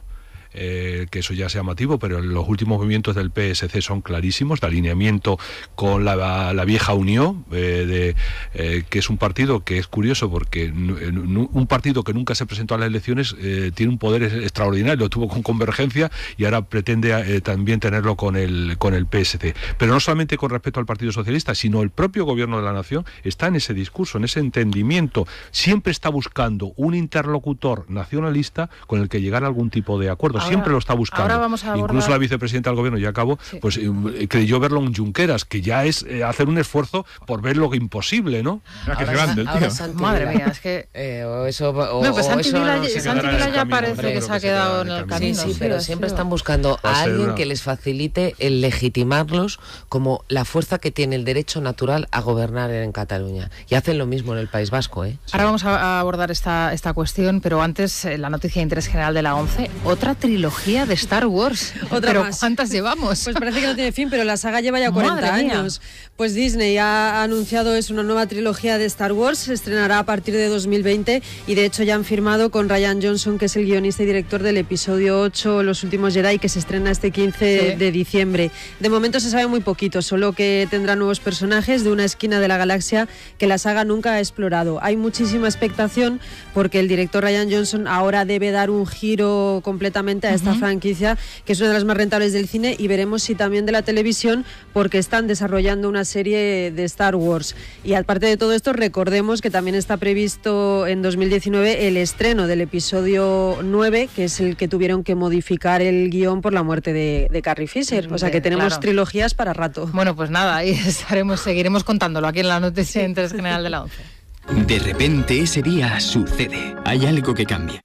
eh, que eso ya es llamativo, pero los últimos movimientos del P S C son clarísimos, de alineamiento con la, la vieja Unión, eh, de, eh, que es un partido que es curioso porque un partido que nunca se presentó a las elecciones eh, tiene un poder extraordinario, lo tuvo con Convergencia y ahora pretende eh, también tenerlo con el, con el P S C. Pero no solamente con respecto al Partido Socialista, sino el propio Gobierno de la Nación está en ese discurso, en ese entendimiento, siempre está buscando un interlocutor nacionalista con el que llegar a algún tipo de acuerdo, ahora, siempre lo está buscando. Ahora vamos a abordar... Incluso la vicepresidenta del Gobierno, ya acabo, sí. pues eh, creyó verlo en Junqueras, que ya es eh, hacer un esfuerzo por ver lo imposible, ¿no? Ahora, que es grande el tío. Madre mía, es que... Eh, o eso, o, no, pues Santi Vila, no, Santi Vila ya parece hombre, que se ha quedado en el camino. Sí, sí, sí, pero siempre están buscando a alguien una... que les facilite el legitimarlos como la fuerza que tiene el derecho natural a gobernar en Cataluña. Y hacen lo mismo en el País Vasco, ¿eh? Ahora vamos a abordar esta, esta cuestión, pero antes eh, la noticia de interés general de la ONCE, otra trilogía de Star Wars. Otra pero más. ¿Cuántas llevamos? Pues parece que no tiene fin, pero la saga lleva ya cuarenta años. Pues Disney ha anunciado es una nueva trilogía de Star Wars, se estrenará a partir de dos mil veinte y de hecho ya han firmado con Rian Johnson, que es el guionista y director del episodio ocho, Los Últimos Jedi, que se estrena este quince sí. de diciembre. De momento se sabe muy poquito, solo que tendrá nuevos personajes de una esquina de la galaxia que la saga nunca ha explorado. Hay muchísima expectación porque el director Rian Johnson ahora debe dar un giro completamente a esta uh-huh. franquicia, que es una de las más rentables del cine, y veremos si también de la televisión, porque están desarrollando una serie de Star Wars. Y aparte de todo esto, recordemos que también está previsto en dos mil diecinueve el estreno del episodio nueve, que es el que tuvieron que modificar el guión por la muerte de, de Carrie Fisher. O sea que tenemos claro. trilogías para rato. Bueno, pues nada, ahí estaremos, seguiremos contándolo aquí en la noticia de interés general de la ONCE. De repente ese día sucede. Hay algo que cambia.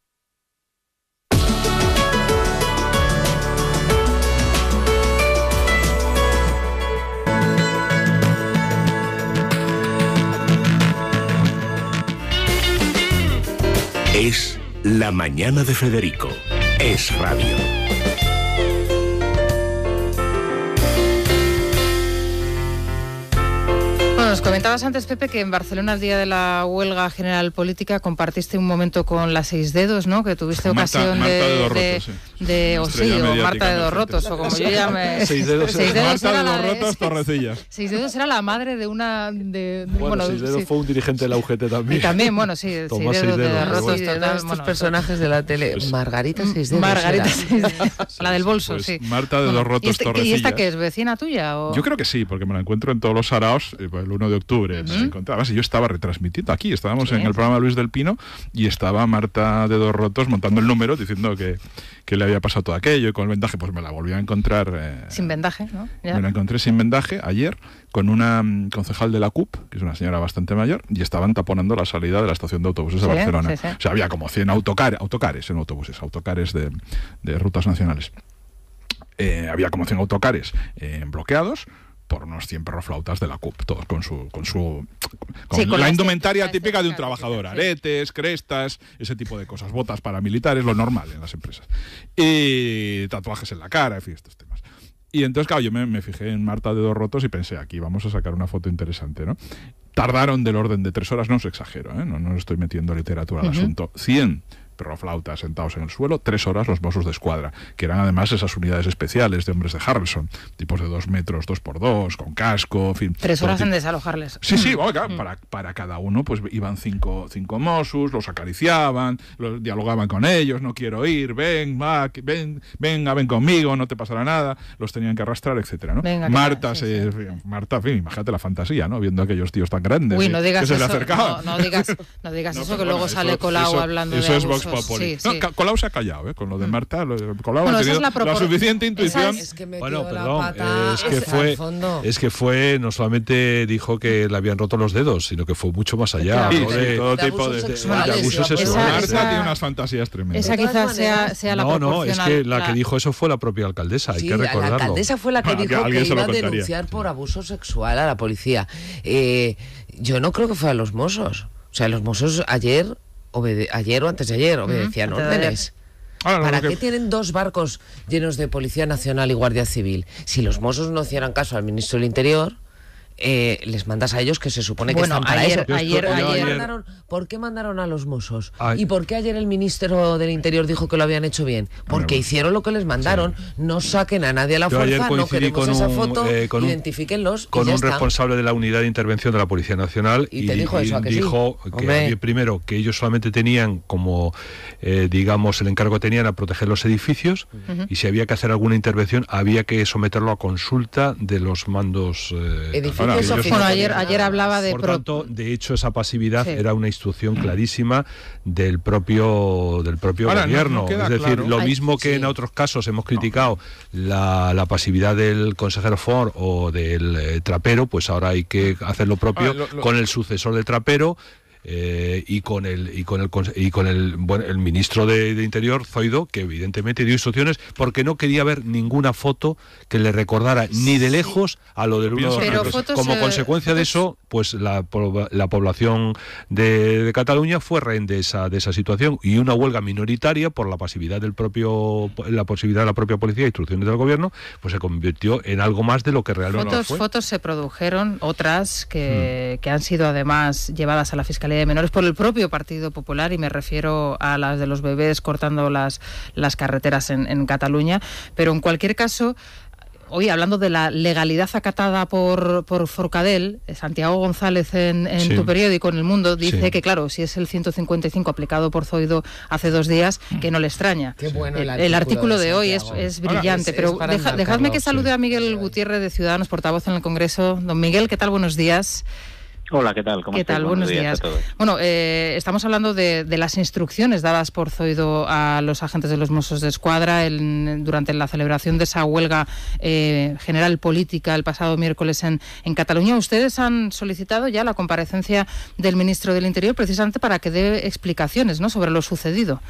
Es La Mañana de Federico. Es radio. Nos comentabas antes, Pepe, que en Barcelona, el día de la huelga general política, compartiste un momento con las Seis Dedos, ¿no? Que tuviste Marta, ocasión Marta de... de Dos de, Rotos, sí. de o sí, o Marta de Dos Rotos, o como yo ya me... Seis Dedos, seis dedos Marta era de Dos la, Rotos, Torrecillas. Seis Dedos era la madre de una... De, bueno, bueno, Seis Dedos sí. fue un dirigente de la U G T también. Y también, bueno, sí, Seis Dedos, seis dedos de Dos Rotos. Sí, total, estos bueno, personajes de la tele. Pues, Margarita Seis Dedos. Margarita Seis Dedos. La del bolso, pues, sí. Marta de bueno, Dos Rotos, ¿y este, Torrecillas. ¿Y esta qué es? ¿Vecina tuya? O? Yo creo que sí, porque me la encuentro en todos los saraos eh, el uno de octubre. Uh-huh. Me encontraba, y yo estaba retransmitiendo aquí, estábamos sí. en el programa Luis del Pino y estaba Marta de Dos Rotos montando el número diciendo que, que le había pasado todo aquello y con el vendaje, pues me la volví a encontrar. Eh, sin vendaje, ¿no? Ya. Me la encontré sin vendaje ayer con una um, concejal de la C U P, que es una señora bastante mayor, y estaban taponando la salida de la estación de autobuses sí, de Barcelona. Sí, sí. O sea, había como cien autocares, autocares en autobuses, autocares de, de rutas nacionales. Eh, había como cien autocares eh, bloqueados por unos cien perroflautas de la C U P, todos con su con su con sí, con la la indumentaria este, típica de un este, trabajador, sí. aretes, crestas, ese tipo de cosas, botas paramilitares, lo normal en las empresas. Y tatuajes en la cara, en fin, estos temas. Y entonces, claro, yo me, me fijé en Marta de Dos Rotos y pensé, aquí vamos a sacar una foto interesante, ¿no? Tardaron del orden de tres horas, no os exagero, ¿eh? No, no estoy metiendo literatura al uh-huh. asunto. cien perroflautas sentados en el suelo, tres horas los Mossos de Escuadra, que eran además esas unidades especiales de hombres de Harrelson, tipos de dos metros, dos por dos, con casco, en fin. Tres horas en desalojarles. Sí, sí, bueno, claro, para, para cada uno pues iban cinco, cinco Mossos, los acariciaban, los dialogaban con ellos, no quiero ir, ven, va, ven, venga, ven conmigo, no te pasará nada, los tenían que arrastrar, etcétera, ¿no? Venga, Marta, sí, se, sí. Marta, en fin, imagínate la fantasía, ¿no? Viendo a aquellos tíos tan grandes. Uy, no digas que se eso, le acercaban. No, no digas, no digas no, eso, que bueno, luego eso, sale Colau eso, hablando eso de es abusos. Vox Populi. Sí, no, sí. Colau se ha callado, ¿eh? Con lo de Marta, lo de Colau bueno, ha tenido la, la suficiente intuición. Es que bueno, perdón, la pata es que fue, es que fue, no solamente dijo que le habían roto los dedos, sino que fue mucho más allá. Sí, ¿no? sí, de, todo de tipo de, abusos de, de abusos sexuales. sexuales. Esa, Marta esa, tiene unas fantasías tremendas. Esa quizás sea, sea la No, no, es que la, la que dijo eso fue la propia alcaldesa, hay sí, que recordarlo. La alcaldesa fue la que bueno, dijo que, que iba a contaría. denunciar por abuso sexual a la policía. Eh, yo no creo que fuera los Mossos. O sea, los Mossos ayer, obede- ayer o antes de ayer obedecían mm, órdenes. Ah, no, ¿Para que... qué tienen dos barcos llenos de Policía Nacional y Guardia Civil? Si los Mossos no hicieran caso al ministro del Interior, eh, les mandas a ellos que se supone que bueno, están para ayer, eso. Ayer, ¿Por, ayer, qué mandaron, ¿Por qué mandaron a los Mossos? Ay. ¿Y por qué ayer el ministro del Interior dijo que lo habían hecho bien? Porque Bueno, hicieron lo que les mandaron. Sí. No saquen a nadie a la Yo ayer fuerza, no coincidí queremos con esa un, foto, eh, con un- identifíquenlos con y ya un está. responsable de la unidad de intervención de la Policía Nacional y, te dijo eso, ¿a que dijo sí? que había, primero que ellos solamente tenían como eh, digamos el encargo que tenían a proteger los edificios uh-huh. y si había que hacer alguna intervención había que someterlo a consulta de los mandos eh, edificios ellos, bueno, ayer ayer hablaba de por pro... tanto de hecho esa pasividad sí. era una instrucción clarísima del propio del propio Ahora, gobierno, no, no es decir, claro. lo Ay, mismo que sí. en otros casos hemos criticado la, la pasividad del consejero Ford o del eh, Trapero, pues ahora hay que hacer lo propio ah, lo, lo... con el sucesor de Trapero. Eh, y con el y con el y con el bueno, el ministro de, de Interior, Zoido, que evidentemente dio instrucciones porque no quería ver ninguna foto que le recordara ni de lejos a lo del uno de Pero los fotos, como eh, consecuencia fotos... de eso, pues la, la población de, de Cataluña fue rehén de esa de esa situación y una huelga minoritaria por la pasividad del propio la pasividad de la propia policía, instrucciones del gobierno, pues se convirtió en algo más de lo que realmente fotos, fue. Fotos se produjeron, otras que, hmm. que han sido además llevadas a la Fiscalía de Menores por el propio Partido Popular, y me refiero a las de los bebés cortando las, las carreteras en, en Cataluña, pero en cualquier caso, hoy hablando de la legalidad acatada por, por Forcadell, Santiago González en, en sí. tu periódico, en El Mundo, dice sí. que claro, si es el ciento cincuenta y cinco aplicado por Zoido hace dos días, que no le extraña. Qué bueno el, el artículo de, de hoy es, es brillante, Ahora, es, pero es deja, dejadme que salude sí. a Miguel Gutiérrez de Ciudadanos, portavoz en el Congreso. Don Miguel, ¿qué tal? Buenos días. Hola, ¿qué tal? ¿Cómo ¿Qué estáis? tal? Buenos, Buenos días. días a todos. Bueno, eh, estamos hablando de, de las instrucciones dadas por Zoido a los agentes de los Mossos de Escuadra el, durante la celebración de esa huelga eh, general política el pasado miércoles en, en Cataluña. Ustedes han solicitado ya la comparecencia del ministro del Interior precisamente para que dé explicaciones, ¿no?, sobre lo sucedido.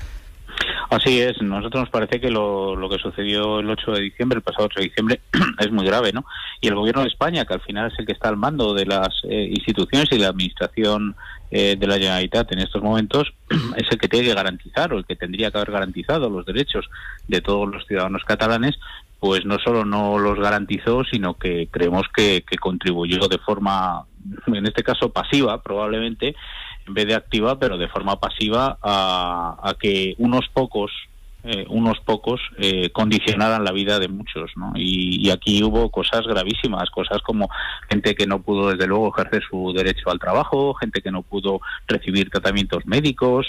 Así es, nosotros nos parece que lo, lo que sucedió el ocho de diciembre, el pasado ocho de diciembre, es muy grave, ¿no? Y el gobierno de España, que al final es el que está al mando de las eh, instituciones y la administración eh, de la Generalitat en estos momentos, es el que tiene que garantizar, o el que tendría que haber garantizado los derechos de todos los ciudadanos catalanes, pues no solo no los garantizó, sino que creemos que, que contribuyó de forma, en este caso pasiva, probablemente, en vez de activa, pero de forma pasiva a, a que unos pocos eh, unos pocos eh, condicionaran la vida de muchos, ¿no? Y, y aquí hubo cosas gravísimas, cosas como gente que no pudo desde luego ejercer su derecho al trabajo, gente que no pudo recibir tratamientos médicos,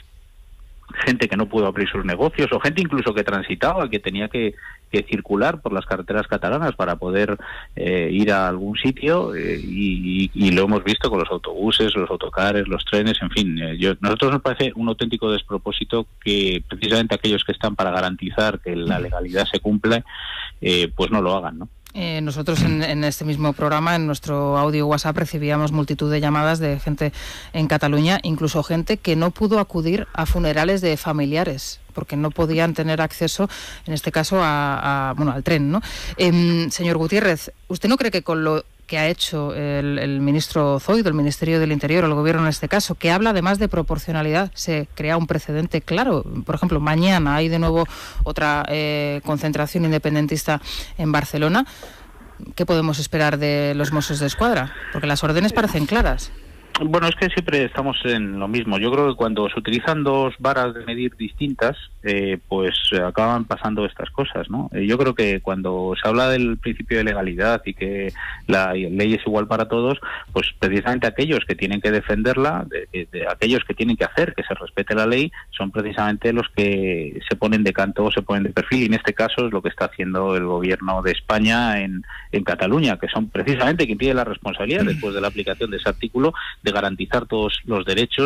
gente que no pudo abrir sus negocios, o gente incluso que transitaba, que tenía que, que circular por las carreteras catalanas para poder eh, ir a algún sitio, eh, y, y, y lo hemos visto con los autobuses, los autocares, los trenes, en fin. Eh, yo, nosotros nos parece un auténtico despropósito que precisamente aquellos que están para garantizar que la legalidad se cumpla, eh, pues no lo hagan, ¿no? Eh, nosotros en, en este mismo programa, en nuestro audio WhatsApp, recibíamos multitud de llamadas de gente en Cataluña, incluso gente que no pudo acudir a funerales de familiares porque no podían tener acceso, en este caso, a, a bueno, al tren, ¿no? Eh, señor Gutiérrez, ¿usted no cree que con lo que ha hecho el, el ministro Zoido, el Ministerio del Interior, el Gobierno en este caso, que habla además de proporcionalidad, se crea un precedente claro? Por ejemplo, mañana hay de nuevo otra eh, concentración independentista en Barcelona. ¿Qué podemos esperar de los Mossos de Escuadra? Porque las órdenes parecen claras. Bueno, es que siempre estamos en lo mismo. Yo creo que cuando se utilizan dos varas de medir distintas, eh, pues acaban pasando estas cosas, ¿no? Eh, yo creo que cuando se habla del principio de legalidad y que la ley es igual para todos, pues precisamente aquellos que tienen que defenderla, de, de, de aquellos que tienen que hacer que se respete la ley, son precisamente los que se ponen de canto o se ponen de perfil. Y en este caso es lo que está haciendo el gobierno de España en, en Cataluña, que son precisamente quien tiene la responsabilidad después de la aplicación de ese artículo de garantizar todos los derechos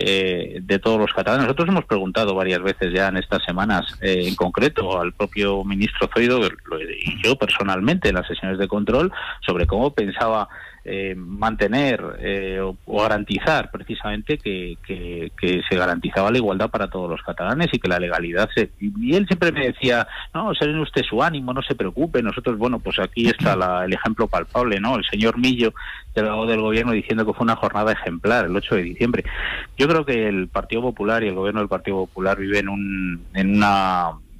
eh, de todos los catalanes. Nosotros hemos preguntado varias veces ya en estas semanas, eh, en concreto al propio ministro Zoido y yo personalmente en las sesiones de control, sobre cómo pensaba eh, mantener eh, o, o garantizar precisamente que, que, que se garantizaba la igualdad para todos los catalanes y que la legalidad se... Y él siempre me decía, no, serene usted su ánimo, no se preocupe. Nosotros, bueno, pues aquí está la, el ejemplo palpable, ¿no? El señor Millo, delegado del gobierno, diciendo que fue una jornada ejemplar el ocho de diciembre. Yo creo que el Partido Popular y el gobierno del Partido Popular viven un, en una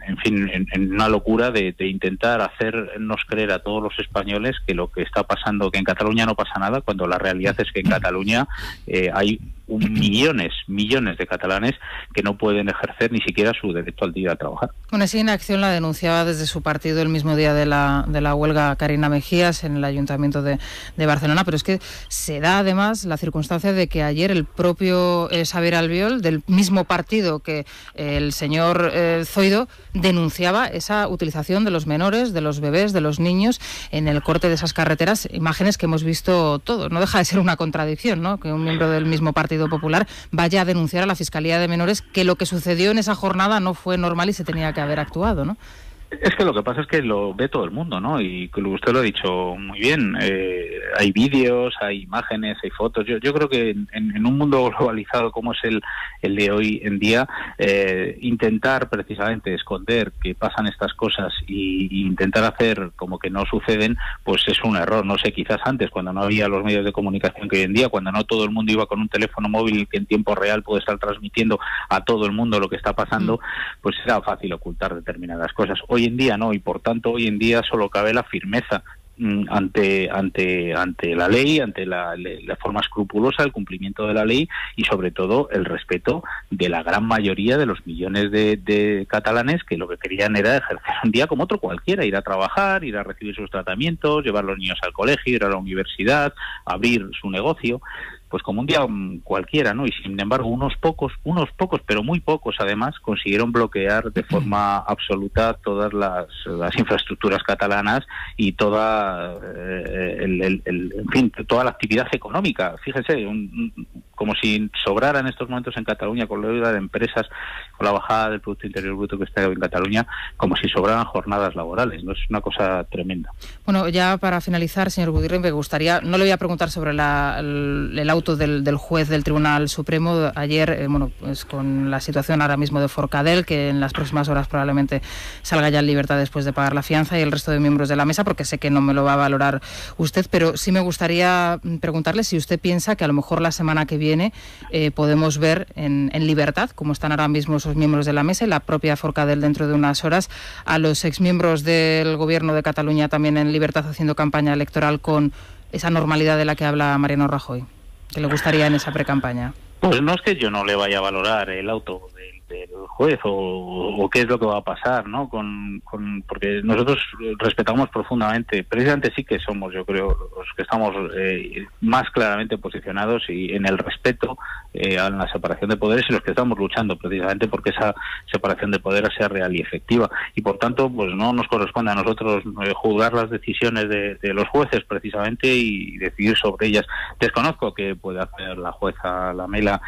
en fin, en, en una locura de, de intentar hacernos creer a todos los españoles que lo que está pasando, que en Cataluña no pasa nada, cuando la realidad es que en Cataluña eh, hay un, millones, millones de catalanes que no pueden ejercer ni siquiera su derecho al día a trabajar. Bueno, esa inacción la denunciaba desde su partido el mismo día de la, de la huelga Carina Mejías en el Ayuntamiento de, de Barcelona, pero es que se da además la circunstancia de que ayer el propio eh, Xabier Albiol, del mismo partido que eh, el señor eh, Zoido, denunciaba esa utilización de los menores, de los bebés, de los niños en el corte de esas carreteras, imágenes que hemos visto todos. No deja de ser una contradicción, ¿no?, que un miembro del mismo Partido Popular vaya a denunciar a la Fiscalía de Menores que lo que sucedió en esa jornada no fue normal y se tenía que haber actuado, ¿no? Es que lo que pasa es que lo ve todo el mundo, ¿no? Y usted lo ha dicho muy bien. Eh, hay vídeos, hay imágenes, hay fotos. Yo, yo creo que en, en un mundo globalizado como es el, el de hoy en día, eh, intentar precisamente esconder que pasan estas cosas y, y intentar hacer como que no suceden, pues es un error. No sé, quizás antes, cuando no había los medios de comunicación que hoy en día, cuando no todo el mundo iba con un teléfono móvil que en tiempo real puede estar transmitiendo a todo el mundo lo que está pasando, pues era fácil ocultar determinadas cosas. Hoy en día no, y por tanto hoy en día solo cabe la firmeza mmm, ante ante ante la ley, ante la, la forma escrupulosa del cumplimiento de la ley y sobre todo el respeto de la gran mayoría de los millones de, de catalanes que lo que querían era ejercer un día como otro cualquiera, ir a trabajar, ir a recibir sus tratamientos, llevar a los niños al colegio, ir a la universidad, abrir su negocio, pues como un día cualquiera, ¿no? Y sin embargo unos pocos, unos pocos, pero muy pocos además, consiguieron bloquear de forma absoluta todas las, las infraestructuras catalanas y toda eh, el, el, el, en fin, toda la actividad económica. Fíjense, un, como si sobrara en estos momentos en Cataluña con la deuda de empresas, con la bajada del Producto Interior Bruto que está en Cataluña, como si sobraran jornadas laborales, ¿no? Es una cosa tremenda. Bueno, ya para finalizar, señor Gutiérrez, me gustaría, no le voy a preguntar sobre la, el, el auto del, del juez del Tribunal Supremo ayer, eh, bueno, pues con la situación ahora mismo de Forcadell, que en las próximas horas probablemente salga ya en libertad después de pagar la fianza, y el resto de miembros de la mesa, porque sé que no me lo va a valorar usted, pero sí me gustaría preguntarle si usted piensa que a lo mejor la semana que viene eh, podemos ver en, en libertad, como están ahora mismo esos miembros de la mesa y la propia Forcadell dentro de unas horas, a los exmiembros del Gobierno de Cataluña también en libertad haciendo campaña electoral con esa normalidad de la que habla Mariano Rajoy, que le gustaría en esa precampaña. Pues no es que yo no le vaya a valorar el auto del, del juez o, o qué es lo que va a pasar, ¿no? Con, con porque nosotros respetamos profundamente, precisamente sí que somos, yo creo, los que estamos eh, más claramente posicionados y en el respeto eh, a la separación de poderes, y los que estamos luchando precisamente porque esa separación de poderes sea real y efectiva. Y por tanto, pues no nos corresponde a nosotros eh, juzgar las decisiones de, de los jueces precisamente y decidir sobre ellas. Desconozco qué puede hacer la jueza Lamela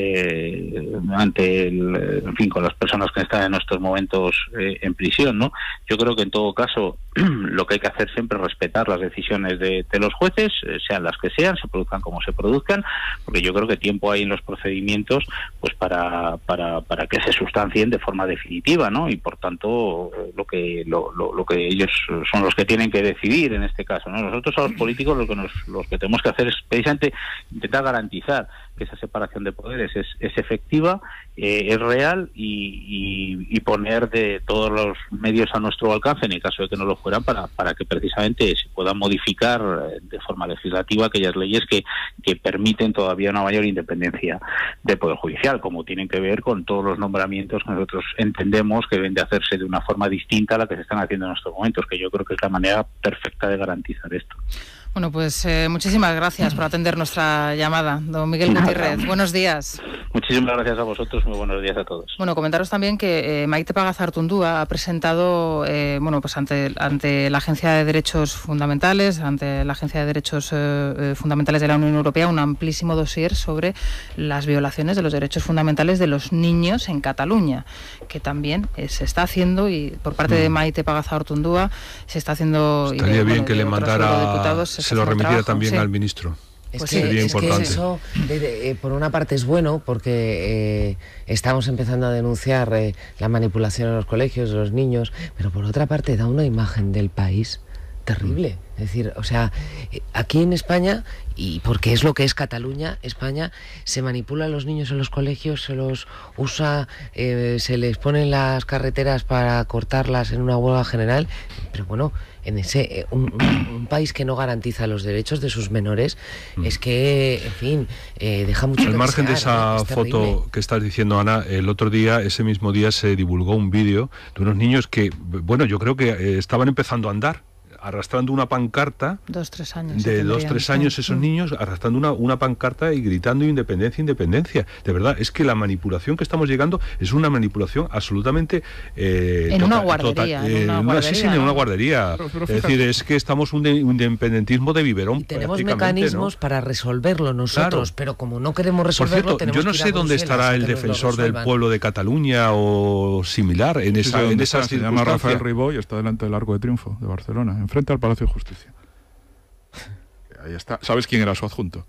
eh, ante el, en fin, con las personas que están en estos momentos eh, en prisión, ¿no? Yo creo que en todo caso lo que hay que hacer siempre es respetar las decisiones de, de los jueces, eh, sean las que sean, se produzcan como se produzcan, porque yo creo que tiempo hay en los procedimientos pues para para para que se sustancien de forma definitiva, ¿no? Y por tanto lo que lo, lo, lo que ellos son los que tienen que decidir en este caso, ¿no? Nosotros a los políticos lo que nos los que tenemos que hacer es precisamente intentar garantizar que esa separación de poderes es, es efectiva, eh, es real y, y, y poner de todos los medios a nuestro alcance, en el caso de que no lo fueran, para, para que precisamente se puedan modificar de forma legislativa aquellas leyes que, que permiten todavía una mayor independencia del Poder Judicial, como tienen que ver con todos los nombramientos que nosotros entendemos que deben de hacerse de una forma distinta a la que se están haciendo en estos momentos, que yo creo que es la manera perfecta de garantizar esto. Bueno, pues eh, muchísimas gracias por atender nuestra llamada, don Miguel Gutiérrez. Buenos días. Muchísimas gracias a vosotros, muy buenos días a todos. Bueno, comentaros también que eh, Maite Pagazartundúa ha presentado, eh, bueno, pues ante, ante la Agencia de Derechos Fundamentales, ante la Agencia de Derechos eh, Fundamentales de la Unión Europea, un amplísimo dossier sobre las violaciones de los derechos fundamentales de los niños en Cataluña, que también eh, se está haciendo, y por parte de Maite Pagazartundúa se está haciendo... Estaría y de, bien bueno, que le mandara, se, se lo remitiera trabajo, también sí. al ministro. Es Pues que, sí, es importante. que eso, de, de, eh, por una parte es bueno, porque eh, estamos empezando a denunciar eh, la manipulación en los colegios de los niños, pero por otra parte da una imagen del país terrible. Es decir, o sea, aquí en España, y porque es lo que es Cataluña, España, se manipula a los niños en los colegios, se los usa, eh, se les ponen las carreteras para cortarlas en una huelga general, pero bueno, en ese un, un, un país que no garantiza los derechos de sus menores, mm. es que, en fin, eh, deja mucho Al que margen desear, de esa foto que estás diciendo, Ana, el otro día, ese mismo día, se divulgó un vídeo de unos niños que, bueno, yo creo que eh, estaban empezando a andar, arrastrando una pancarta. Dos, tres años. De dos, tres años esos niños arrastrando una, una pancarta y gritando independencia, independencia. De verdad, es que la manipulación que estamos llegando es una manipulación absolutamente... Eh, en, tota, una guardería, tota, en una eh, guardería. Sí, sí, en una guardería. Pero, pero es decir, es que estamos un, de, un independentismo de biberón. Y tenemos mecanismos, ¿no?, para resolverlo nosotros, claro. pero como no queremos resolverlo, Por cierto, tenemos yo no que ir sé a dónde Bruselas estará el defensor del pueblo de Cataluña o similar en, esa, sí, en esas está, se llama Rafael Ribó y está delante del Arco de Triunfo de Barcelona, enfrente al Palacio de Justicia. Ahí está. ¿Sabes quién era su adjunto?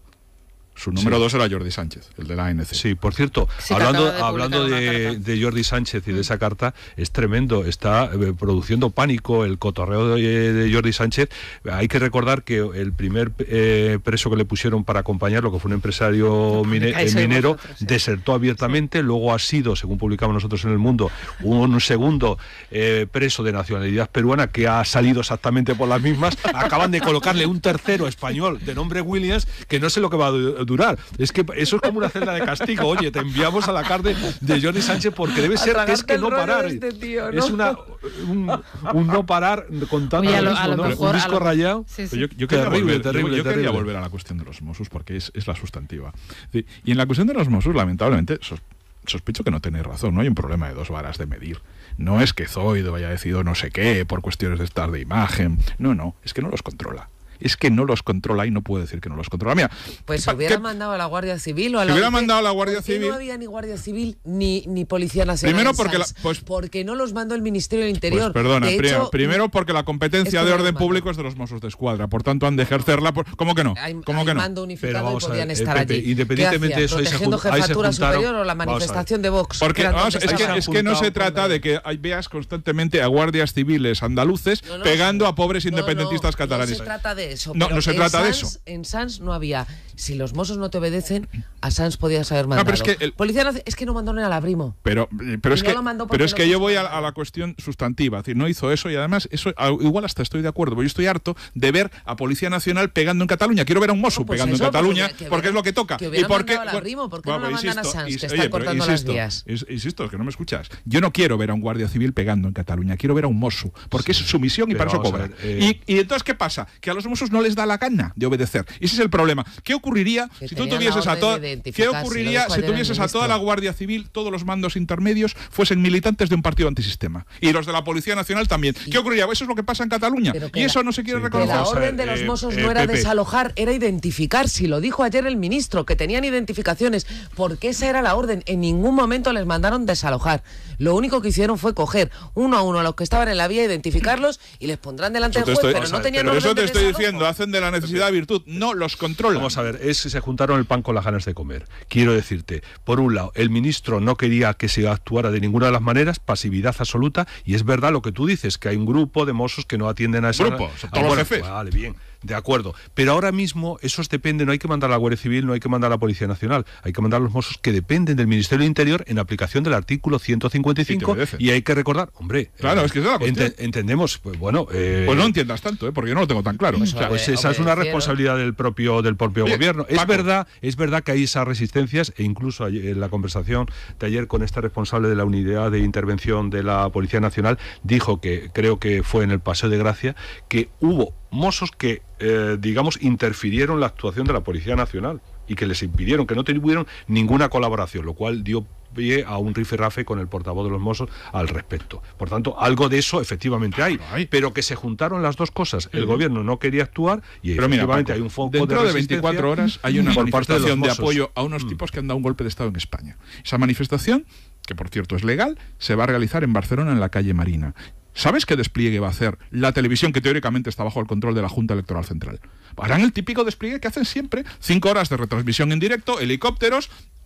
Su número sí. dos era Jordi Sánchez, el de la A N C. Sí, por cierto, sí, hablando, de, hablando de, de Jordi Sánchez y de esa carta, es tremendo, está eh, produciendo pánico el cotorreo de, de Jordi Sánchez. Hay que recordar que el primer eh, preso que le pusieron para acompañarlo, que fue un empresario mine, eh, minero, vosotros, sí. desertó abiertamente, sí. luego ha sido, según publicamos nosotros en El Mundo, un, un segundo eh, preso de nacionalidad peruana que ha salido exactamente por las mismas. Acaban de colocarle un tercero español de nombre Williams, que no sé lo que va a durar. Es que eso es como una celda de castigo. Oye, te enviamos a la cárcel de Jordi Sánchez porque debe ser que es que no parar. Este tío, ¿no? Es una un, un no parar contando Oye, lo mismo, ¿no? Un disco lo... rayado. Sí, sí. Yo, yo quería terrible, volver, terrible, yo, yo terrible. quería volver a la cuestión de los Mossos porque es, es la sustantiva. Y en la cuestión de los Mossos, lamentablemente, sos, sospecho que no tenéis razón. No hay un problema de dos varas de medir. No es que Zoido haya decidido no sé qué por cuestiones de estar de imagen. No, no, es que no los controla. Es que no los controla y no puede decir que no los controla. Mira, pues se hubiera ¿qué? mandado a la Guardia Civil o a la... Se hubiera mandado a la Guardia Civil. No había ni Guardia Civil ni, ni Policía Nacional. Primero porque, la, pues, porque no los mandó el Ministerio del Interior. Pues perdona, de primero, hecho, primero porque la competencia de orden público es de los Mossos de Escuadra, por tanto han de ejercerla. Por, ¿Cómo que no? Hay, ¿Cómo hay que no? mando unificado y podían ver, estar eh, Pepe, allí. Independientemente de eso, protegiendo ahí se, jefatura ahí se juntaron, superior o la manifestación de Vox. Porque vamos, es, que, es que no se trata con de que veas constantemente a guardias civiles andaluces no, no, pegando a pobres no, independentistas no, catalanes. No se trata de eso. No, no se trata de eso. En Sans no había. Si los Mossos no te obedecen, a Sans podías haber mandado. No, pero es que el... Policía no, es que no mandó ni a la Brimo. Pero, pero es no que, pero es que no yo voy a, a la cuestión sustantiva. Es decir, no hizo eso y además, eso igual hasta estoy de acuerdo, porque yo estoy harto de ver a Policía Nacional pegando en Cataluña. Quiero ver a un Mosso no, pues pegando eso, en Cataluña porque, que porque es lo que toca. Que ¿Y por qué? A la Brimo, ¿por qué bueno, no la mandan insisto, a Sans, y, que oye, está cortando insisto, las vías? Insisto, es que no me escuchas. Yo no quiero ver a un guardia civil pegando en Cataluña. Quiero ver a un Mosso, porque sí, es su misión y para eso cobra. Ver, eh... y, y entonces, ¿qué pasa? Que a los Mossos no les da la gana de obedecer. Y ese es el problema. ¿Qué ocurriría que si tú tuvieses a toda ¿Qué ocurriría si, si tuvieses a toda la Guardia Civil, todos los mandos intermedios fuesen militantes de un partido antisistema? Y los de la Policía Nacional también. Sí. ¿Qué ocurriría? Eso es lo que pasa en Cataluña. Y eso no se quiere sí, reconocer. La orden de los Mossos eh, no era Pepe. desalojar, era identificar. Si lo dijo ayer el ministro, que tenían identificaciones, porque esa era la orden. En ningún momento les mandaron desalojar. Lo único que hicieron fue coger uno a uno a los que estaban en la vía, identificarlos y les pondrán delante del juez, estoy, pero no tenían pero orden eso te de estoy desalojo. diciendo, hacen de la necesidad virtud, no los controlan. Vamos a ver, es, se juntaron el pan con las ganas de comer. Quiero decirte, por un lado, el ministro no quería que se actuara de ninguna de las maneras, pasividad absoluta, y es verdad lo que tú dices, que hay un grupo de Mossos que no atienden a esa... ¿Grupo? Ah, ¿Todos bueno, los jefes? Vale, bien, de acuerdo. Pero ahora mismo eso depende, no hay que mandar a la Guardia Civil, no hay que mandar a la Policía Nacional, hay que mandar a los Mossos que dependen del Ministerio del Interior en aplicación del artículo ciento cincuenta y cinco, y, y hay que recordar, hombre... Claro, eh, es que es la cuestión. Ent entendemos, pues bueno... Eh, pues no entiendas tanto, ¿eh? Porque yo no lo tengo tan claro. Pues, o sea, pues esa es una responsabilidad del propio del propio Oye, gobierno. Es Paco. verdad, es verdad que hay esas resistencias, e incluso en la conversación de ayer con esta responsable de la unidad de intervención de la Policía Nacional, dijo que, creo que fue en el Paseo de Gracia, que hubo Mossos que, eh, digamos, interfirieron en la actuación de la Policía Nacional y que les impidieron, que no tuvieron ninguna colaboración, lo cual dio pie a un rifirrafe con el portavoz de los Mossos al respecto. Por tanto, algo de eso efectivamente hay, pero que se juntaron las dos cosas. El gobierno no quería actuar y pero efectivamente mira, Paco, hay un foco dentro de, de veinticuatro horas hay una manifestación de, de apoyo a unos mm. tipos que han dado un golpe de Estado en España. Esa manifestación, que por cierto es legal, se va a realizar en Barcelona, en la calle Marina. ¿Sabes qué despliegue va a hacer la televisión que teóricamente está bajo el control de la Junta Electoral Central? Harán el típico despliegue que hacen siempre, cinco horas de retransmisión en directo, helicópteros,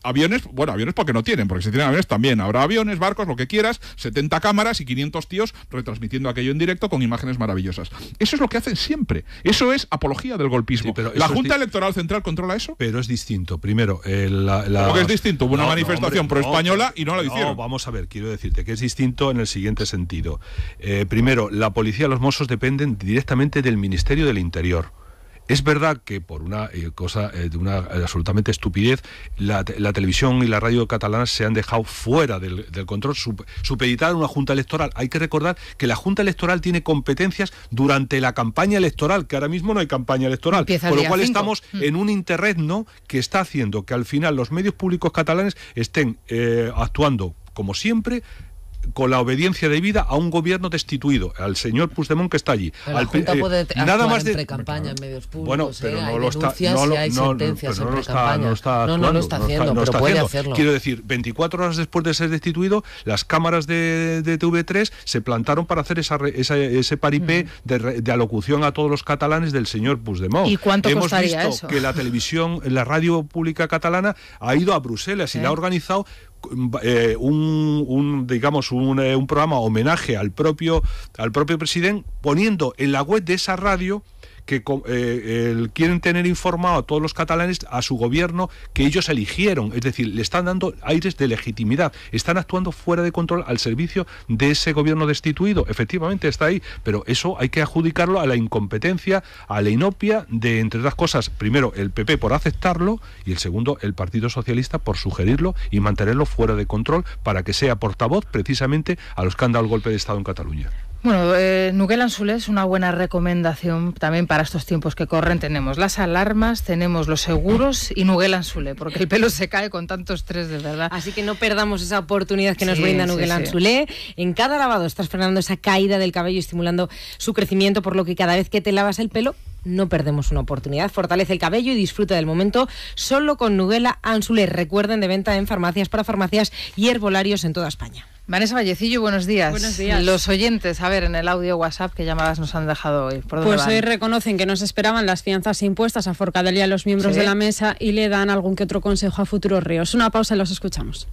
aviones, bueno, aviones porque no tienen, porque si tienen aviones también habrá aviones, barcos, lo que quieras, setenta cámaras y quinientos tíos retransmitiendo aquello en directo con imágenes maravillosas. Eso es lo que hacen siempre. Eso es apología del golpismo. Sí, pero ¿la Junta Electoral Central controla eso? Pero es distinto. Primero, eh, la, la... ¿Cómo que es distinto? Hubo una no, manifestación no, pro-española no, y no la hicieron. No, vamos a ver, quiero decirte que es distinto en el siguiente sentido. Eh, primero, la policía, los Mossos dependen directamente del Ministerio del Interior. Es verdad que por una eh, cosa eh, de una eh, absolutamente estupidez, la, la televisión y la radio catalanas se han dejado fuera del, del control, sup, supeditada a una junta electoral. Hay que recordar que la junta electoral tiene competencias durante la campaña electoral, que ahora mismo no hay campaña electoral. Empieza por lo cual cinco. estamos mm. en un interregno que está haciendo que al final los medios públicos catalanes estén eh, actuando como siempre, con la obediencia debida a un gobierno destituido, al señor Puigdemont que está allí. Pero al, la Junta eh, puede nada más en de pre-campaña en medios públicos. Bueno, pero ¿eh? no hay lo está, denuncias, no lo, hay no, sentencias pero no en lo está, pre-campaña. no lo está no, actuando, no lo está haciendo, no está, no pero está puede haciendo. hacerlo. Quiero decir, veinticuatro horas después de ser destituido, las cámaras de, de T V tres se plantaron para hacer esa, esa, ese paripé mm. de, de alocución a todos los catalanes del señor Puigdemont. ¿Y cuánto Hemos costaría visto eso? que la televisión, la radio pública catalana ha ido a Bruselas y ¿Eh? la ha organizado Eh, un, un digamos un, eh, un programa homenaje al propio al propio presidente, poniendo en la web de esa radio que eh, el, quieren tener informado a todos los catalanes, a su gobierno que ellos eligieron, es decir, le están dando aires de legitimidad, están actuando fuera de control al servicio de ese gobierno destituido. Efectivamente está ahí, pero eso hay que adjudicarlo a la incompetencia, a la inopia de, entre otras cosas, primero el P P por aceptarlo y el segundo el Partido Socialista por sugerirlo y mantenerlo fuera de control para que sea portavoz precisamente a los que han dado el golpe de Estado en Cataluña. Bueno, eh, Nuguel Anzulé es una buena recomendación también para estos tiempos que corren. Tenemos las alarmas, tenemos los seguros y Nuguel Anzulé, porque el pelo se cae con tanto estrés, de verdad. Así que no perdamos esa oportunidad que nos sí, brinda sí, Nuguel sí. Anzulé. En cada lavado estás frenando esa caída del cabello y estimulando su crecimiento, por lo que cada vez que te lavas el pelo, no perdemos una oportunidad. Fortalece el cabello y disfruta del momento solo con Nuguel Anzulé. Recuerden, de venta en farmacias, para farmacias y herbolarios en toda España. Vanessa Vallecillo, buenos días. Buenos días. Los oyentes, a ver, en el audio WhatsApp, ¿qué llamadas nos han dejado hoy? ¿Por dónde Pues van? hoy reconocen que no se esperaban las fianzas impuestas a Forcadell y a los miembros ¿Sí? de la mesa y le dan algún que otro consejo a futuros ríos. Una pausa y los escuchamos.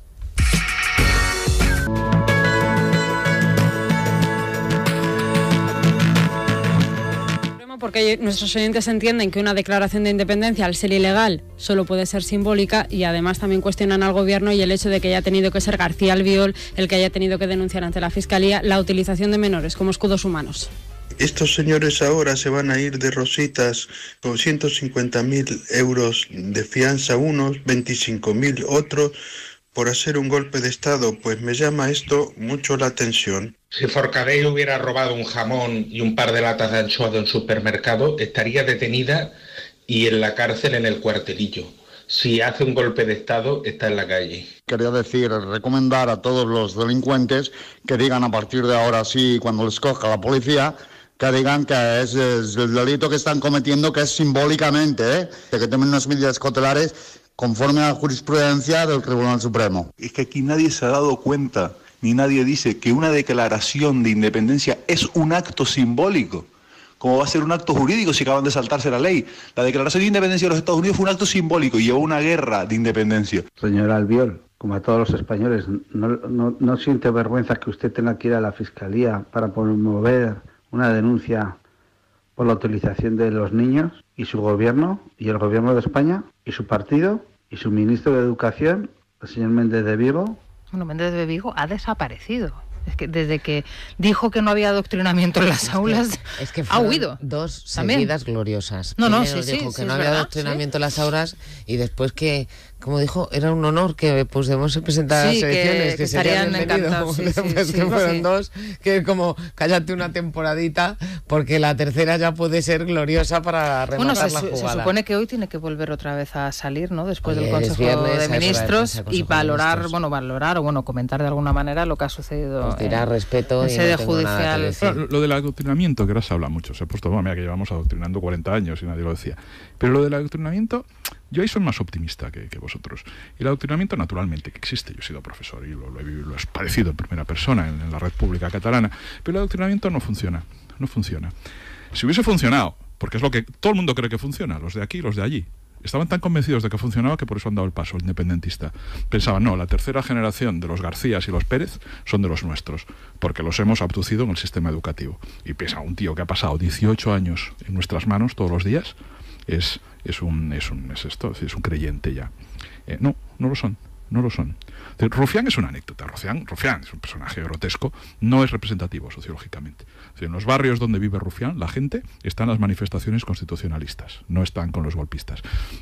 Porque nuestros oyentes entienden que una declaración de independencia, al ser ilegal, solo puede ser simbólica, y además también cuestionan al gobierno y el hecho de que haya tenido que ser García Albiol el que haya tenido que denunciar ante la Fiscalía la utilización de menores como escudos humanos. Estos señores ahora se van a ir de rositas con ciento cincuenta mil euros de fianza unos, veinticinco mil otros, por hacer un golpe de Estado. Pues me llama esto mucho la atención. Si Forcadell hubiera robado un jamón y un par de latas de anchoa de un supermercado, estaría detenida y en la cárcel en el cuartelillo. Si hace un golpe de Estado, está en la calle. Quería decir, recomendar a todos los delincuentes que digan a partir de ahora sí, cuando les coja la policía, que digan que es, es el delito que están cometiendo, que es simbólicamente, ¿eh? que tomen unas medidas cautelares conforme a la jurisprudencia del Tribunal Supremo. Es que aquí nadie se ha dado cuenta, ni nadie dice que una declaración de independencia es un acto simbólico. ¿Cómo va a ser un acto jurídico si acaban de saltarse la ley? La declaración de independencia de los Estados Unidos fue un acto simbólico y llevó una guerra de independencia. Señora Albiol, como a todos los españoles, ¿no, no, no siente vergüenza que usted tenga que ir a la Fiscalía para promover una denuncia por la utilización de los niños, y su gobierno, y el gobierno de España, y su partido, y su ministro de Educación, el señor Méndez de Vigo? Bueno, Méndez de Vigo ha desaparecido. Es que desde que dijo que no había adoctrinamiento en las es aulas, que, es que ha huido. Dos también. seguidas gloriosas. No, no, Primero sí, dijo sí, que sí, no es había verdad, adoctrinamiento sí. en las aulas, y después que, como dijo, era un honor que Puigdemont se presentara Sí, a las elecciones, que- que, que sería estarían bienvenido. encantados, sí, sí, Después sí, que fueron sí. dos, que es como, cállate una temporadita, porque la tercera ya puede ser gloriosa para rematar Bueno, se, la su- jugada. se supone que hoy tiene que volver otra vez a salir, ¿no? Después Oye, del es Consejo viernes, de hay hora de Ministros pensar, y Consejo de valorar, Ministros. bueno, valorar o bueno, comentar de alguna manera lo que ha sucedido Pues dirá en, respeto en y sede no tengo nada que judicial. decir. Claro, lo del adoctrinamiento, que ahora se habla mucho, se ha puesto, bueno, mira que llevamos adoctrinando cuarenta años y nadie lo decía. Pero lo del adoctrinamiento, yo ahí soy más optimista que, que vosotros. Y el adoctrinamiento, naturalmente, que existe. Yo he sido profesor y lo, lo he vivido, lo he padecido en primera persona en, en la red pública catalana. Pero el adoctrinamiento no funciona, no funciona. Si hubiese funcionado, porque es lo que todo el mundo cree que funciona, los de aquí y los de allí, Estaban tan convencidos de que funcionaba que por eso han dado el paso, el independentista. Pensaban, no, la tercera generación de los Garcías y los Pérez son de los nuestros, porque los hemos abducido en el sistema educativo. Y piensa, un tío que ha pasado dieciocho años en nuestras manos todos los días, es, es, un, es, un, es, esto, es un creyente ya. Eh, no, no lo son. No lo son. Rufián es una anécdota. Rufián, Rufián es un personaje grotesco, no es representativo sociológicamente. En los barrios donde vive Rufián, la gente está en las manifestaciones constitucionalistas, no están con los golpistas.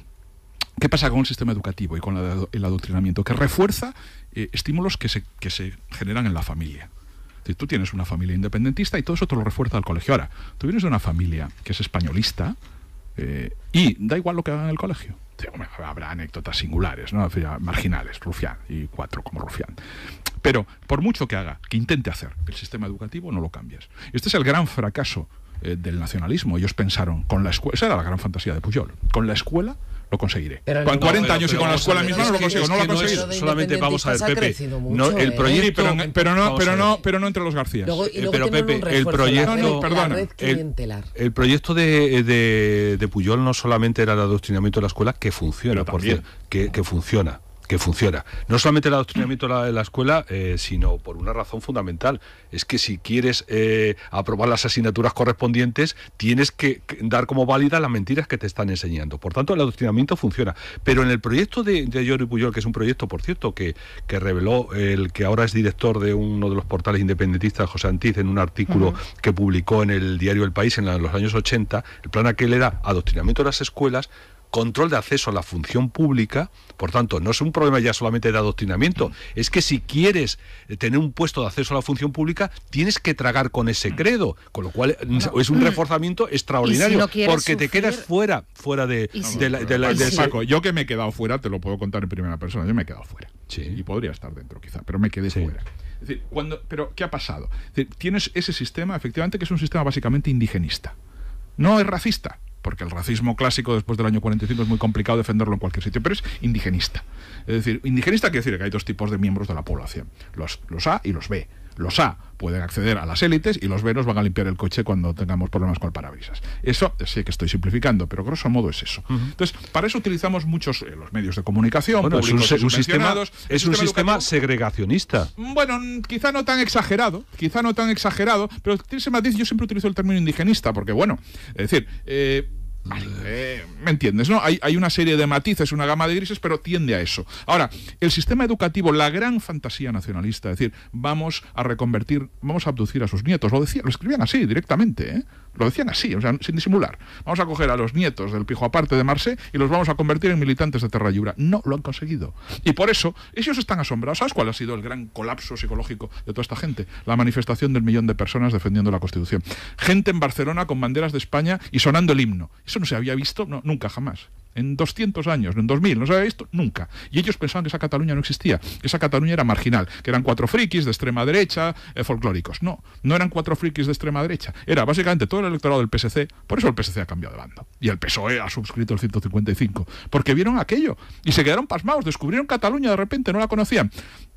¿Qué pasa con el sistema educativo y con la, el adoctrinamiento? Que refuerza eh, estímulos que se, que se generan en la familia. Es decir, tú tienes una familia independentista y todo eso te lo refuerza el colegio. Ahora, tú vienes de una familia que es españolista eh, y da igual lo que hagan en el colegio. Habrá anécdotas singulares, ¿no? Marginales, Rufián y cuatro como Rufián. Pero por mucho que haga, que intente hacer, el sistema educativo no lo cambias. Este es el gran fracaso eh, del nacionalismo. Ellos pensaron, con la escuela, esa era la gran fantasía de Pujol, con la escuela lo conseguiré. Pero con no, cuarenta pero, años pero, y con la escuela misma no lo consigo, no lo ha conseguido. No solamente vamos a ver, Pepe, no, el proyecto, pero, pero no, pero no, pero no entre los Garcías. Luego, y luego pero Pepe, el proyecto, no, no, perdona, el, el proyecto de, de, de Pujol no solamente era el adoctrinamiento de la escuela, que funciona, por cierto, que, que funciona. que funciona. No solamente el adoctrinamiento de la, de la escuela, eh, sino por una razón fundamental. Es que si quieres eh, aprobar las asignaturas correspondientes, tienes que, que dar como válidas las mentiras que te están enseñando. Por tanto, el adoctrinamiento funciona. Pero en el proyecto de, de Jordi Pujol, que es un proyecto, por cierto, que, que reveló el que ahora es director de uno de los portales independentistas, José Antiz, en un artículo uh-huh. que publicó en el diario El País en la, los años ochenta, el plan aquel era adoctrinamiento de las escuelas, control de acceso a la función pública. Por tanto, no es un problema ya solamente de adoctrinamiento, es que si quieres tener un puesto de acceso a la función pública, tienes que tragar con ese credo, con lo cual bueno, es un reforzamiento extraordinario, si no porque sufrir... te quedas fuera fuera de, si... de, la, de, la, de, de Paco, yo que me he quedado fuera, te lo puedo contar en primera persona, yo me he quedado fuera. Sí. Y podría estar dentro quizá, pero me quedé sí. fuera. Es decir, cuando, pero ¿qué ha pasado? Es decir, tienes ese sistema, efectivamente, que es un sistema básicamente indigenista. No es racista, porque el racismo clásico después del año cuarenta y cinco es muy complicado defenderlo en cualquier sitio, pero es indigenista. Es decir, indigenista quiere decir que hay dos tipos de miembros de la población, los, los A y los B. Los A pueden acceder a las élites y los B nos van a limpiar el coche cuando tengamos problemas con el parabrisas. Eso sí que estoy simplificando, pero grosso modo es eso. Uh-huh. Entonces, para eso utilizamos muchos eh, los medios de comunicación, bueno, públicos es un, y un sistema, es un sistema segregacionista. Bueno, quizá no tan exagerado, quizá no tan exagerado, pero tiene ese matiz. Yo siempre utilizo el término indigenista, porque bueno, es decir... Eh, Vale, eh, ¿me entiendes? ¿No? Hay, hay una serie de matices, una gama de grises, pero tiende a eso. Ahora, el sistema educativo, la gran fantasía nacionalista, es decir, vamos a reconvertir, vamos a abducir a sus nietos, lo decían, lo escribían así directamente, ¿eh? Lo decían así, o sea, sin disimular. Vamos a coger a los nietos del pijo aparte de Marseille y los vamos a convertir en militantes de Terra Lliure. No lo han conseguido. Y por eso, ellos están asombrados. ¿Sabes cuál ha sido el gran colapso psicológico de toda esta gente? La manifestación del millón de personas defendiendo la Constitución. Gente en Barcelona con banderas de España y sonando el himno. Eso no se había visto, no, nunca, jamás. En doscientos años, en dos mil, no se había visto nunca. Y ellos pensaban que esa Cataluña no existía, que esa Cataluña era marginal, que eran cuatro frikis de extrema derecha, eh, folclóricos. No, no eran cuatro frikis de extrema derecha. Era básicamente todo el electorado del P S C. Por eso el P S C ha cambiado de bando. Y el P S O E ha suscrito el ciento cincuenta y cinco. Porque vieron aquello y se quedaron pasmados. Descubrieron Cataluña de repente, no la conocían.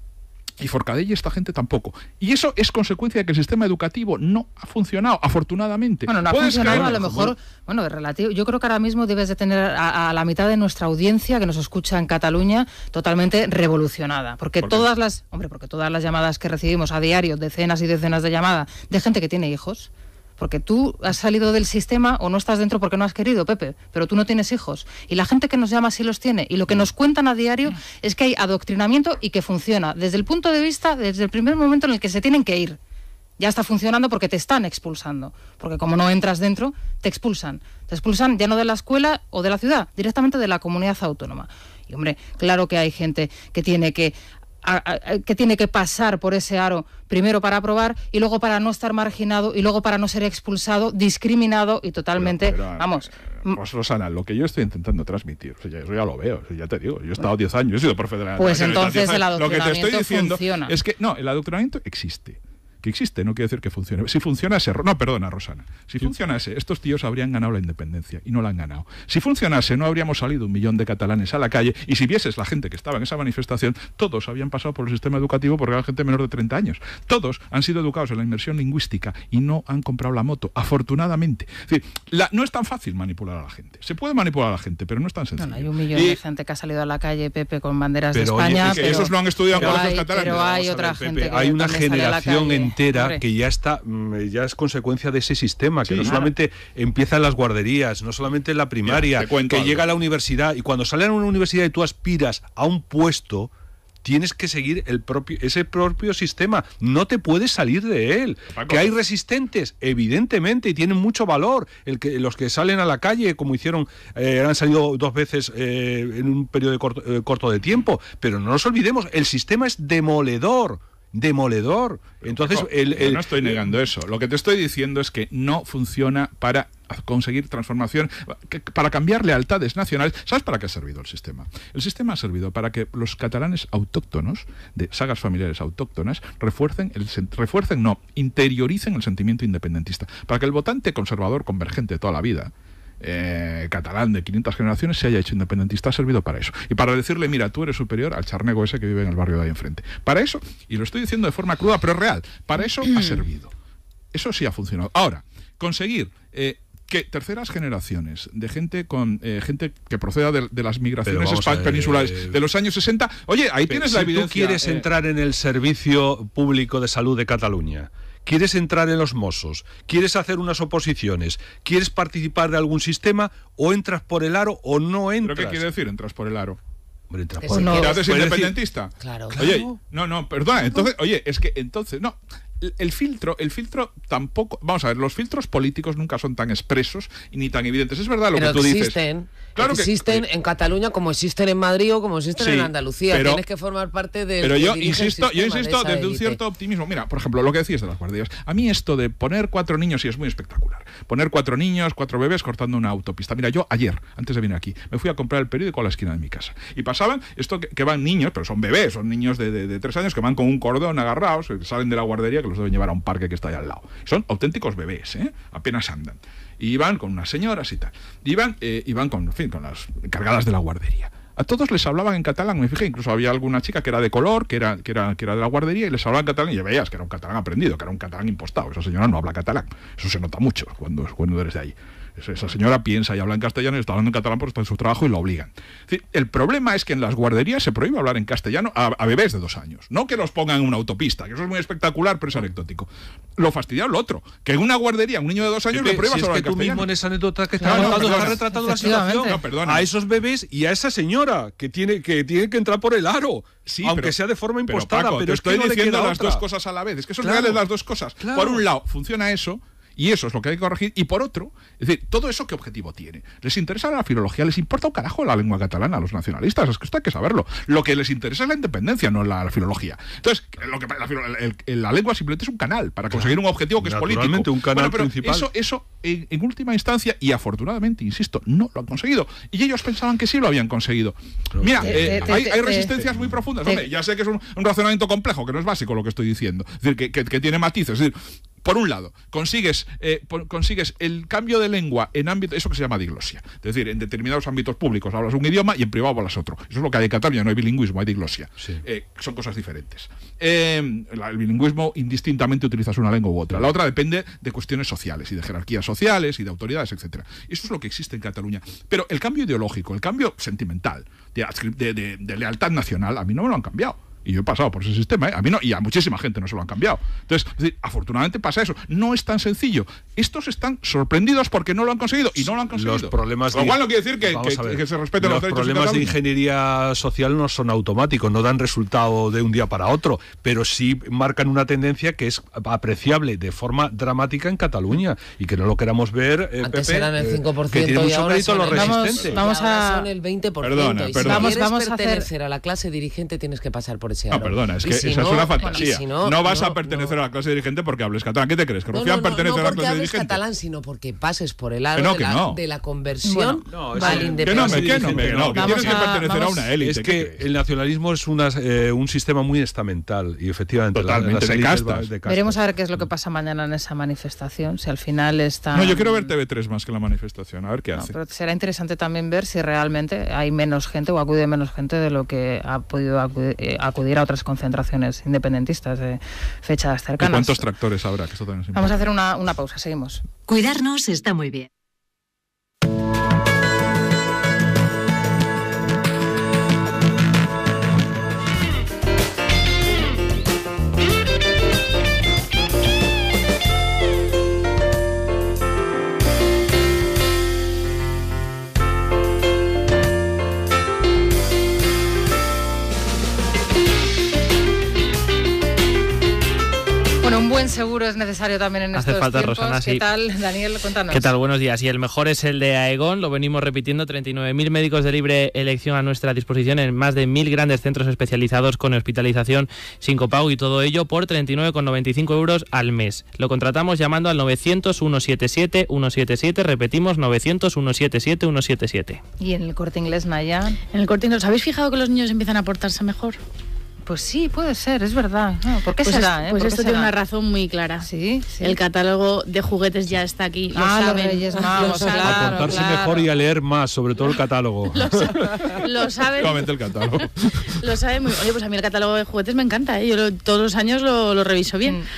Y Forcadell y esta gente tampoco. Y eso es consecuencia de que el sistema educativo no ha funcionado, afortunadamente. Bueno, no ha funcionado, creer? a lo mejor, bueno, relativo. Yo creo que ahora mismo debes de tener a, a la mitad de nuestra audiencia que nos escucha en Cataluña totalmente revolucionada. Porque ¿Por todas las, hombre, porque todas las llamadas que recibimos a diario, decenas y decenas de llamadas de gente que tiene hijos, porque tú has salido del sistema o no estás dentro porque no has querido, Pepe, pero tú no tienes hijos. Y la gente que nos llama sí los tiene. Y lo que nos cuentan a diario es que hay adoctrinamiento y que funciona desde el punto de vista, desde el primer momento en el que se tienen que ir. Ya está funcionando porque te están expulsando. Porque como no entras dentro, te expulsan. Te expulsan ya no de la escuela o de la ciudad, directamente de la comunidad autónoma. Y hombre, claro que hay gente que tiene que... A, a, que tiene que pasar por ese aro primero para aprobar y luego para no estar marginado y luego para no ser expulsado, discriminado y totalmente, pero, pero, vamos... Pues Rosana, lo que yo estoy intentando transmitir, o sea, eso ya lo veo, o sea, ya te digo, yo he estado diez años, he sido profe de la... Pues de la entonces el adoctrinamiento Lo que te estoy diciendo funciona. es que, no, el adoctrinamiento existe. que existe, no quiere decir que funcione. Si funcionase, no, perdona, Rosana, si sí. funcionase, estos tíos habrían ganado la independencia y no la han ganado. Si funcionase, no habríamos salido un millón de catalanes a la calle, y si vieses la gente que estaba en esa manifestación, todos habían pasado por el sistema educativo porque eran gente menor de treinta años. Todos han sido educados en la inmersión lingüística y no han comprado la moto, afortunadamente. Es decir, la, no es tan fácil manipular a la gente. Se puede manipular a la gente, pero no es tan sencillo. No, no, hay un millón y, de gente que ha salido a la calle, Pepe, con banderas pero, de España. Oye, pero, esos no han estudiado en colegios catalanes. Pero hay otra ver, gente Pepe, que hay una generación entera Hombre. que ya está, ya es consecuencia de ese sistema, que sí, no solamente claro. empieza en las guarderías, no solamente en la primaria, ya, que algo. llega a la universidad, y cuando sales a una universidad y tú aspiras a un puesto, tienes que seguir el propio, ese propio sistema, no te puedes salir de él. Paco. Que hay resistentes, evidentemente, y tienen mucho valor, el que los que salen a la calle, como hicieron, eh, han salido dos veces eh, en un periodo de corto, eh, corto de tiempo, pero no nos olvidemos, el sistema es demoledor. Demoledor. Entonces, Paco, el, el, yo no estoy negando eso. Lo que te estoy diciendo es que no funciona para conseguir transformación, para cambiar lealtades nacionales. ¿Sabes para qué ha servido el sistema? El sistema ha servido para que los catalanes autóctonos, de sagas familiares autóctonas, refuercen, el, refuercen, no, interioricen el sentimiento independentista. Para que el votante conservador convergente de toda la vida, Eh, catalán de quinientas generaciones, se haya hecho independentista, ha servido para eso. Y para decirle, mira, tú eres superior al charnego ese que vive en el barrio de ahí enfrente. Para eso, y lo estoy diciendo de forma cruda, pero real, para eso ha servido. Eso sí ha funcionado. Ahora, conseguir eh, que terceras generaciones de gente con eh, gente que proceda de, de las migraciones ver, peninsulares eh, de los años sesenta, oye, ahí tienes si la evidencia. Si tú quieres eh, entrar en el Servicio Público de Salud de Cataluña, quieres entrar en los Mossos, quieres hacer unas oposiciones, quieres participar de algún sistema, o entras por el aro o no entras. ¿Pero qué quiere decir entras por el aro? Hombre, entras por el aro. ¿Te haces independentista? Decir, claro, Oye, claro. no, no, perdona, entonces, oye, es que entonces, no, el filtro, el filtro tampoco, vamos a ver, los filtros políticos nunca son tan expresos y ni tan evidentes. Es verdad lo pero que tú existen, dices. Claro existen que, en Cataluña como existen en Madrid o como existen sí, en Andalucía. Pero, Tienes que formar parte del. Pero yo insisto, yo insisto de desde un cierto optimismo. Mira, por ejemplo, lo que decías de las guarderías. A mí esto de poner cuatro niños, y es muy espectacular. Poner cuatro niños, cuatro bebés cortando una autopista. Mira, yo ayer, antes de venir aquí, me fui a comprar el periódico a la esquina de mi casa. Y pasaban esto que, que van niños, pero son bebés, son niños de, de, de tres años que van con un cordón agarrados, que salen de la guardería, que los deben llevar a un parque que está ahí al lado. Son auténticos bebés, ¿eh? Apenas andan. Y iban con unas señoras y tal. Iban, eh, iban con, en fin, con las encargadas de la guardería. A todos les hablaban en catalán, me fijé, incluso había alguna chica que era de color, que era, que era, que era de la guardería, y les hablaban en catalán, y ya veías que era un catalán aprendido, que era un catalán impostado. Esa señora no habla catalán. Eso se nota mucho cuando, cuando eres de ahí. Esa señora piensa y habla en castellano y está hablando en catalán porque está en su trabajo y lo obligan. Es decir, el problema es que en las guarderías se prohíbe hablar en castellano a, a bebés de dos años. No que los pongan en una autopista, que eso es muy espectacular, pero es anecdótico. Lo fastidiado lo otro, que en una guardería un niño de dos años Pepe, le prohíbas si hablar es que en tú castellano. mismo en esa anécdota que estás no, contando no, estás retratando la situación no, a esos bebés y a esa señora que tiene que, tiene que entrar por el aro. Sí, aunque pero, sea de forma impostada, pero, Paco, pero te es estoy que no diciendo le queda las otra. dos cosas a la vez. Es que son claro. reales las dos cosas. Claro. Por un lado, funciona eso. Y eso es lo que hay que corregir. Y por otro, es decir, ¿todo eso qué objetivo tiene? ¿Les interesa la filología? ¿Les importa un carajo la lengua catalana a los nacionalistas? Es que esto hay que saberlo. Lo que les interesa es la independencia, no la, la filología. Entonces, lo que, la, el, el, la lengua simplemente es un canal para conseguir un objetivo que es político. Naturalmente, un canal bueno, pero principal. Eso, eso en, en última instancia, y afortunadamente, insisto, no lo han conseguido. Y ellos pensaban que sí lo habían conseguido. Mira, eh, te, te, hay, hay resistencias te, muy profundas. Hombre, ya sé que es un, un razonamiento complejo, que no es básico lo que estoy diciendo. Es decir, que, que, que tiene matices. Es decir, por un lado, consigues, eh, por, consigues el cambio de lengua en ámbito, eso que se llama diglosia. Es decir, en determinados ámbitos públicos hablas un idioma y en privado hablas otro. Eso es lo que hay en Cataluña, no hay bilingüismo, hay diglosia. Sí. Eh, son cosas diferentes. Eh, el bilingüismo indistintamente utilizas una lengua u otra. La otra depende de cuestiones sociales y de jerarquías sociales y de autoridades, etcétera. Eso es lo que existe en Cataluña. Pero el cambio ideológico, el cambio sentimental, de, de, de, de lealtad nacional, a mí no me lo han cambiado. Y yo he pasado por ese sistema, ¿eh? A mí no, y a muchísima gente no se lo han cambiado. Entonces, es decir, afortunadamente pasa eso. No es tan sencillo. Estos están sorprendidos porque no lo han conseguido y no lo han conseguido. Los problemas lo cual no quiere decir que, que, que se respeten los, los derechos. Los problemas de ingeniería social no son automáticos, no dan resultado de un día para otro, pero sí marcan una tendencia que es apreciable de forma dramática en Cataluña y que no lo queramos ver, eh, Antes Pepe, eran el cinco por ciento que tiene y mucho ahora mérito los resistentes. Vamos, vamos a... son el veinte por ciento. Perdona, y perdona. si Vamos, quieres vamos a pertenecer hacer... a la clase dirigente tienes que pasar por ese No, aro. perdona, es Y que si esa no, es una bueno, fantasía. y si no, no, vas no, a pertenecer no. a la clase dirigente porque hables catalán. ¿Qué te crees? ¿Que No, Rufián no, no, pertenece no a la porque clase hables dirigente? catalán, sino porque pases por el aro Que no, de, que la, no. de la conversión No, al es- Que no, independentismo. me, que no, me, no, que Vamos tienes que a- pertenecer vamos- a una élite. Es ¿qué que crees? el nacionalismo es una, eh, un sistema muy estamental y efectivamente la- Totalmente, las de élites castas. va- de castas. Veremos a ver qué es lo que pasa mañana en esa manifestación, si al final está... No, yo quiero ver T V tres más que la manifestación, a ver qué No, hace. pero será interesante también ver si realmente hay menos gente o acude menos gente de lo que ha podido acudir, eh, acudir a otras concentraciones independentistas de fechas ¿Y cercanas. cuántos tractores habrá? Que esto también es Vamos a importante. hacer una, una pausa, seguimos. Cuidarnos está muy bien. Bueno, un buen seguro es necesario también en Hace estos falta, tiempos. Rosana, ¿Qué sí. tal, Daniel? Cuéntanos. ¿Qué tal? Buenos días. Y el mejor es el de Aegon, lo venimos repitiendo, treinta y nueve mil médicos de libre elección a nuestra disposición en más de mil grandes centros especializados con hospitalización sin copago y todo ello por treinta y nueve con noventa y cinco euros al mes. Lo contratamos llamando al novecientos, ciento setenta y siete, ciento setenta y siete, repetimos, novecientos, ciento setenta y siete, ciento setenta y siete. ¿Y en el Corte Inglés, Naya? En el Corte Inglés, ¿os habéis fijado que los niños empiezan a portarse mejor? Pues sí, puede ser, es verdad. No, ¿por qué Pues será? es- eh? Pues ¿Por qué esto será? tiene una razón muy clara. Sí, sí. El catálogo de juguetes ya está aquí. Lo Ah, los saben. Reyes Magos, Lo saben. claro. A portarse claro. mejor y a leer más, sobre todo el catálogo. Lo saben. Solamente el catálogo. Lo saben muy. Oye, pues a mí el catálogo de juguetes me encanta, ¿eh? Yo lo- todos los años lo, lo reviso bien. Mm.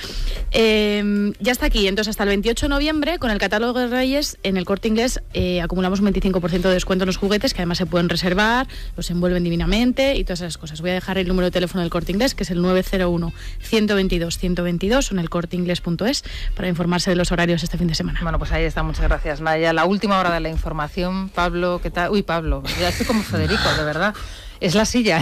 Eh, ya está aquí, entonces hasta el veintiocho de noviembre con el catálogo de Reyes en el Corte Inglés eh, acumulamos un veinticinco por ciento de descuento en los juguetes que además se pueden reservar, los envuelven divinamente y todas esas cosas. Voy a dejar el número de teléfono del Corte Inglés que es el nueve cero uno, ciento veintidós, ciento veintidós o en el corteinglés punto es para informarse de los horarios este fin de semana. Bueno, pues ahí está, muchas gracias, Naya. La última hora de la información, Pablo, ¿qué tal? Uy, Pablo, ya estoy como Federico, de verdad. Es la silla.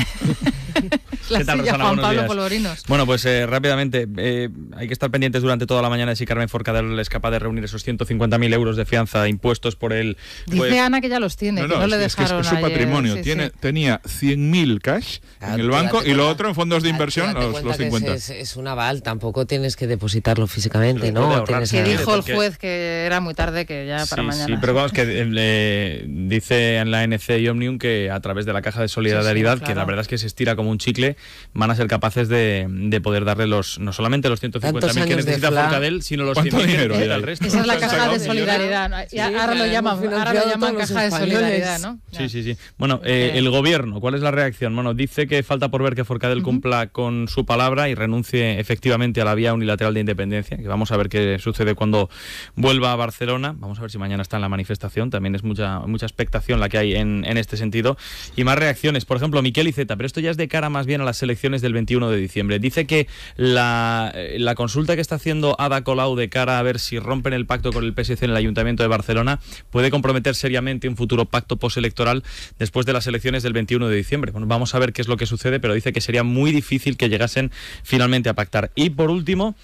Es la ¿Qué tal, silla, Rosana? Juan Buenos Pablo días. Polvorinos. Bueno, pues eh, rápidamente, eh, hay que estar pendientes durante toda la mañana de si Carmen Forcadell es capaz de reunir esos ciento cincuenta mil euros de fianza impuestos por el... Dice pues, Ana que ya los tiene, No, que no, no le es, que es, dejaron es su ayer, patrimonio. sí, Tiene, sí. Tenía cien mil cash Ah, en el tú banco date y lo cuenta- otro en fondos de Ah, inversión, tú date los, cuenta los que cincuenta. Es, es un aval, tampoco tienes que depositarlo físicamente, Lo puede ¿no? ahorrar. Tienes Que a- dijo el porque- juez que era muy tarde, que ya para sí, mañana. sí, pero vamos, que eh, dice en la N C y Omnium que a través de la caja de solidaridad, Sí, sí, que claro. la verdad es que se estira como un chicle, van a ser capaces de, de poder darle los no solamente los ciento cincuenta mil Tantos que años de necesita fla. Forcadell, sino los ¿Cuánto cien mil que dinero necesita hay el ahí? resto. Esa es la Se han caja sacado de millones. solidaridad. ¿no? Sí, Y ahora que lo hemos llaman, ahora lo financiado llaman todos los caja de españoles. solidaridad, ¿no? Sí, sí, sí. Bueno, eh, el gobierno, ¿cuál es la reacción? Bueno, dice que falta por ver que Forcadell cumpla con su palabra y renuncie efectivamente a la vía unilateral de independencia, que vamos a ver qué sucede cuando vuelva a Barcelona. Vamos a ver si mañana está en la manifestación. También es mucha mucha expectación la que hay en, en este sentido. Y más reacciones. Por ejemplo, Miquel Iceta, pero esto ya es de cara más bien a las elecciones del veintiuno de diciembre. Dice que la, eh, la consulta que está haciendo Ada Colau de cara a ver si rompen el pacto con el P S C en el Ayuntamiento de Barcelona puede comprometer seriamente un futuro pacto postelectoral después de las elecciones del veintiuno de diciembre. Bueno, vamos a ver qué es lo que sucede, pero dice que sería muy difícil que llegasen finalmente a pactar. Y por último,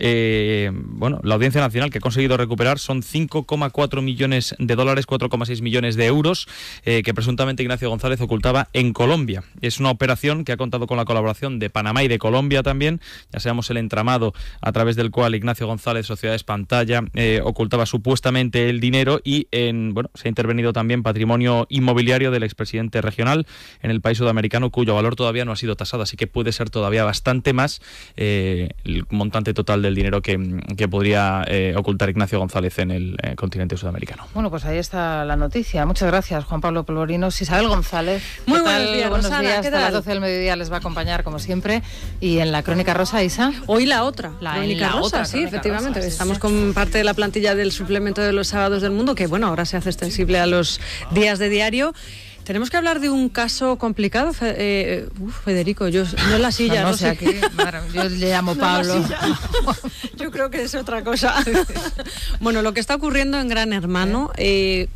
eh, bueno, la Audiencia Nacional que ha conseguido recuperar son cinco coma cuatro millones de dólares, cuatro coma seis millones de euros eh, que presuntamente Ignacio González ocultaba en Colombia. Es una operación que ha contado con la colaboración de Panamá y de Colombia también. Ya sabemos el entramado a través del cual Ignacio González, Sociedades Pantalla, eh, ocultaba supuestamente el dinero y en, bueno, se ha intervenido también patrimonio inmobiliario del expresidente regional en el país sudamericano cuyo valor todavía no ha sido tasado, así que puede ser todavía bastante más eh, el montante total del dinero que, que podría eh, ocultar Ignacio González en el eh, continente sudamericano. Bueno, pues ahí está la noticia. Muchas gracias, Juan Pablo Polvorinos. Isabel González. Muy ¿qué buenos tal? días, Buenos Rosana, días. ¿qué Hasta las tal? doce del mediodía les va a acompañar, como siempre. Y en la Crónica Rosa, Isa. Hoy la otra, La- Crónica la Rosa, otra sí, Crónica efectivamente. Rosa, sí, Estamos sí. con parte de la plantilla del suplemento de los sábados del mundo, que bueno, ahora se hace extensible a los días de diario. Tenemos que hablar de un caso complicado, Fe- eh, uf, Federico, yo no es la silla, no, no, no sé, sé. aquí, madre, yo le llamo No es la Pablo. silla. Yo creo que es otra cosa. Bueno, lo que está ocurriendo en Gran Hermano, eh,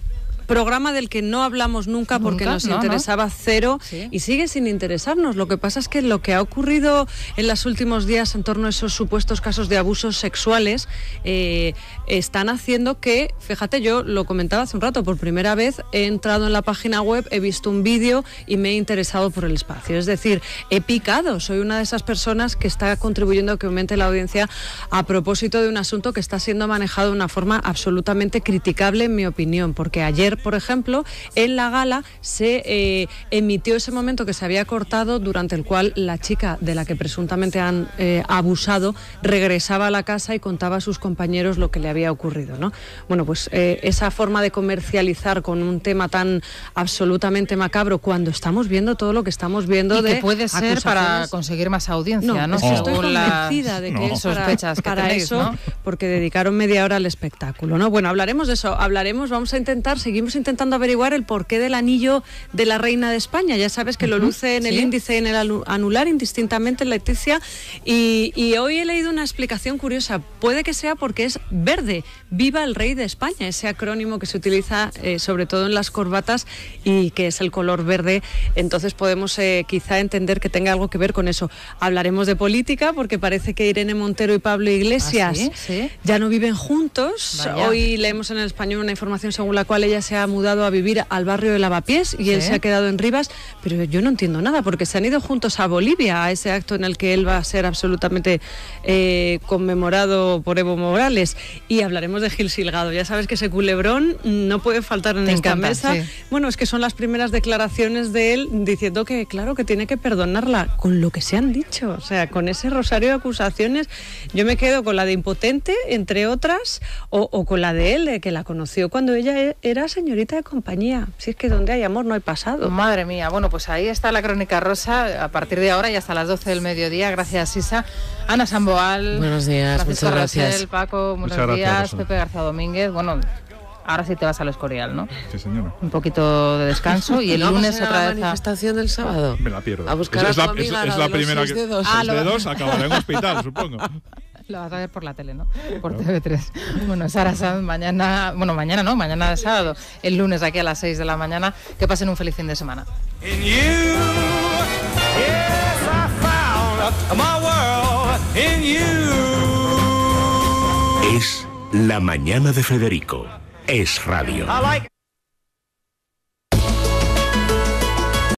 programa del que no hablamos nunca porque Nunca, nos no, interesaba no. cero Sí. y sigue sin interesarnos. Lo que pasa es que lo que ha ocurrido en los últimos días en torno a esos supuestos casos de abusos sexuales eh, están haciendo que, fíjate, yo lo comentaba hace un rato, por primera vez he entrado en la página web, he visto un vídeo y me he interesado por el espacio. Es decir, he picado, soy una de esas personas que está contribuyendo a que aumente la audiencia a propósito de un asunto que está siendo manejado de una forma absolutamente criticable, en mi opinión, porque ayer, por ejemplo, en la gala se eh, emitió ese momento que se había cortado, durante el cual la chica de la que presuntamente han eh, abusado regresaba a la casa y contaba a sus compañeros lo que le había ocurrido, ¿no? Bueno, pues eh, esa forma de comercializar con un tema tan absolutamente macabro, cuando estamos viendo todo lo que estamos viendo y de que puede ser para acusaciones... conseguir más audiencia, ¿no? Es que estoy Según convencida las de que es sospechas para, que para tenéis, eso, ¿no? porque dedicaron media hora al espectáculo, ¿no? Bueno, hablaremos de eso, hablaremos, vamos a intentar, seguimos intentando averiguar el porqué del anillo de la reina de España. Ya sabes que lo luce en el ¿Sí? índice y en el anular indistintamente, Leticia, y, y hoy he leído una explicación curiosa. Puede que sea porque es verde, viva el rey de España, ese acrónimo que se utiliza eh, sobre todo en las corbatas y que es el color verde. Entonces podemos eh, quizá entender que tenga algo que ver con eso. Hablaremos de política porque parece que Irene Montero y Pablo Iglesias ¿Ah, sí? ¿Sí? ya no viven juntos. Vaya. Hoy leemos en El Español una información según la cual ella se ha mudado a vivir al barrio de Lavapiés y él ¿Sí? se ha quedado en Rivas, pero yo no entiendo nada porque se han ido juntos a Bolivia, a ese acto en el que él va a ser absolutamente eh, conmemorado por Evo Morales. Y hablaremos de Gil Silgado. Ya sabes que ese culebrón no puede faltar en Te esta encanta, mesa. sí. Bueno, es que son las primeras declaraciones de él diciendo que, claro, que tiene que perdonarla con lo que se han dicho. O sea, con ese rosario de acusaciones, yo me quedo con la de impotente, entre otras, o, o con la de él, de que la conoció cuando ella era señorita de compañía. Si es que donde hay amor no hay pasado. Madre mía, bueno, pues ahí está la Crónica Rosa, a partir de ahora y hasta las doce del mediodía. Gracias, Isa. Ana Samboal. Buenos días, Francisco muchas gracias. Rosell, Paco, buenos Muchas gracias, días. Rosa. Pepe García Domínguez. Bueno, ahora sí te vas al Escorial, ¿no? Sí, señora. Un poquito de descanso y el ¿Vamos lunes a la otra vez a... manifestación del sábado? Me la pierdo. A buscar es, es a la, tu es, amiga, es la la de los primera seis que... dedos. Ah, Seis lo- dedos acabará en hospital, supongo. Lo vas a ver por la tele, ¿no? Por T V tres. Bueno, Sara Sanz, mañana... Bueno, mañana no, mañana es sábado. El lunes aquí a las seis de la mañana. Que pasen un feliz fin de semana. In you, yes, I found my world in you. Es La Mañana de Federico. Es radio. I like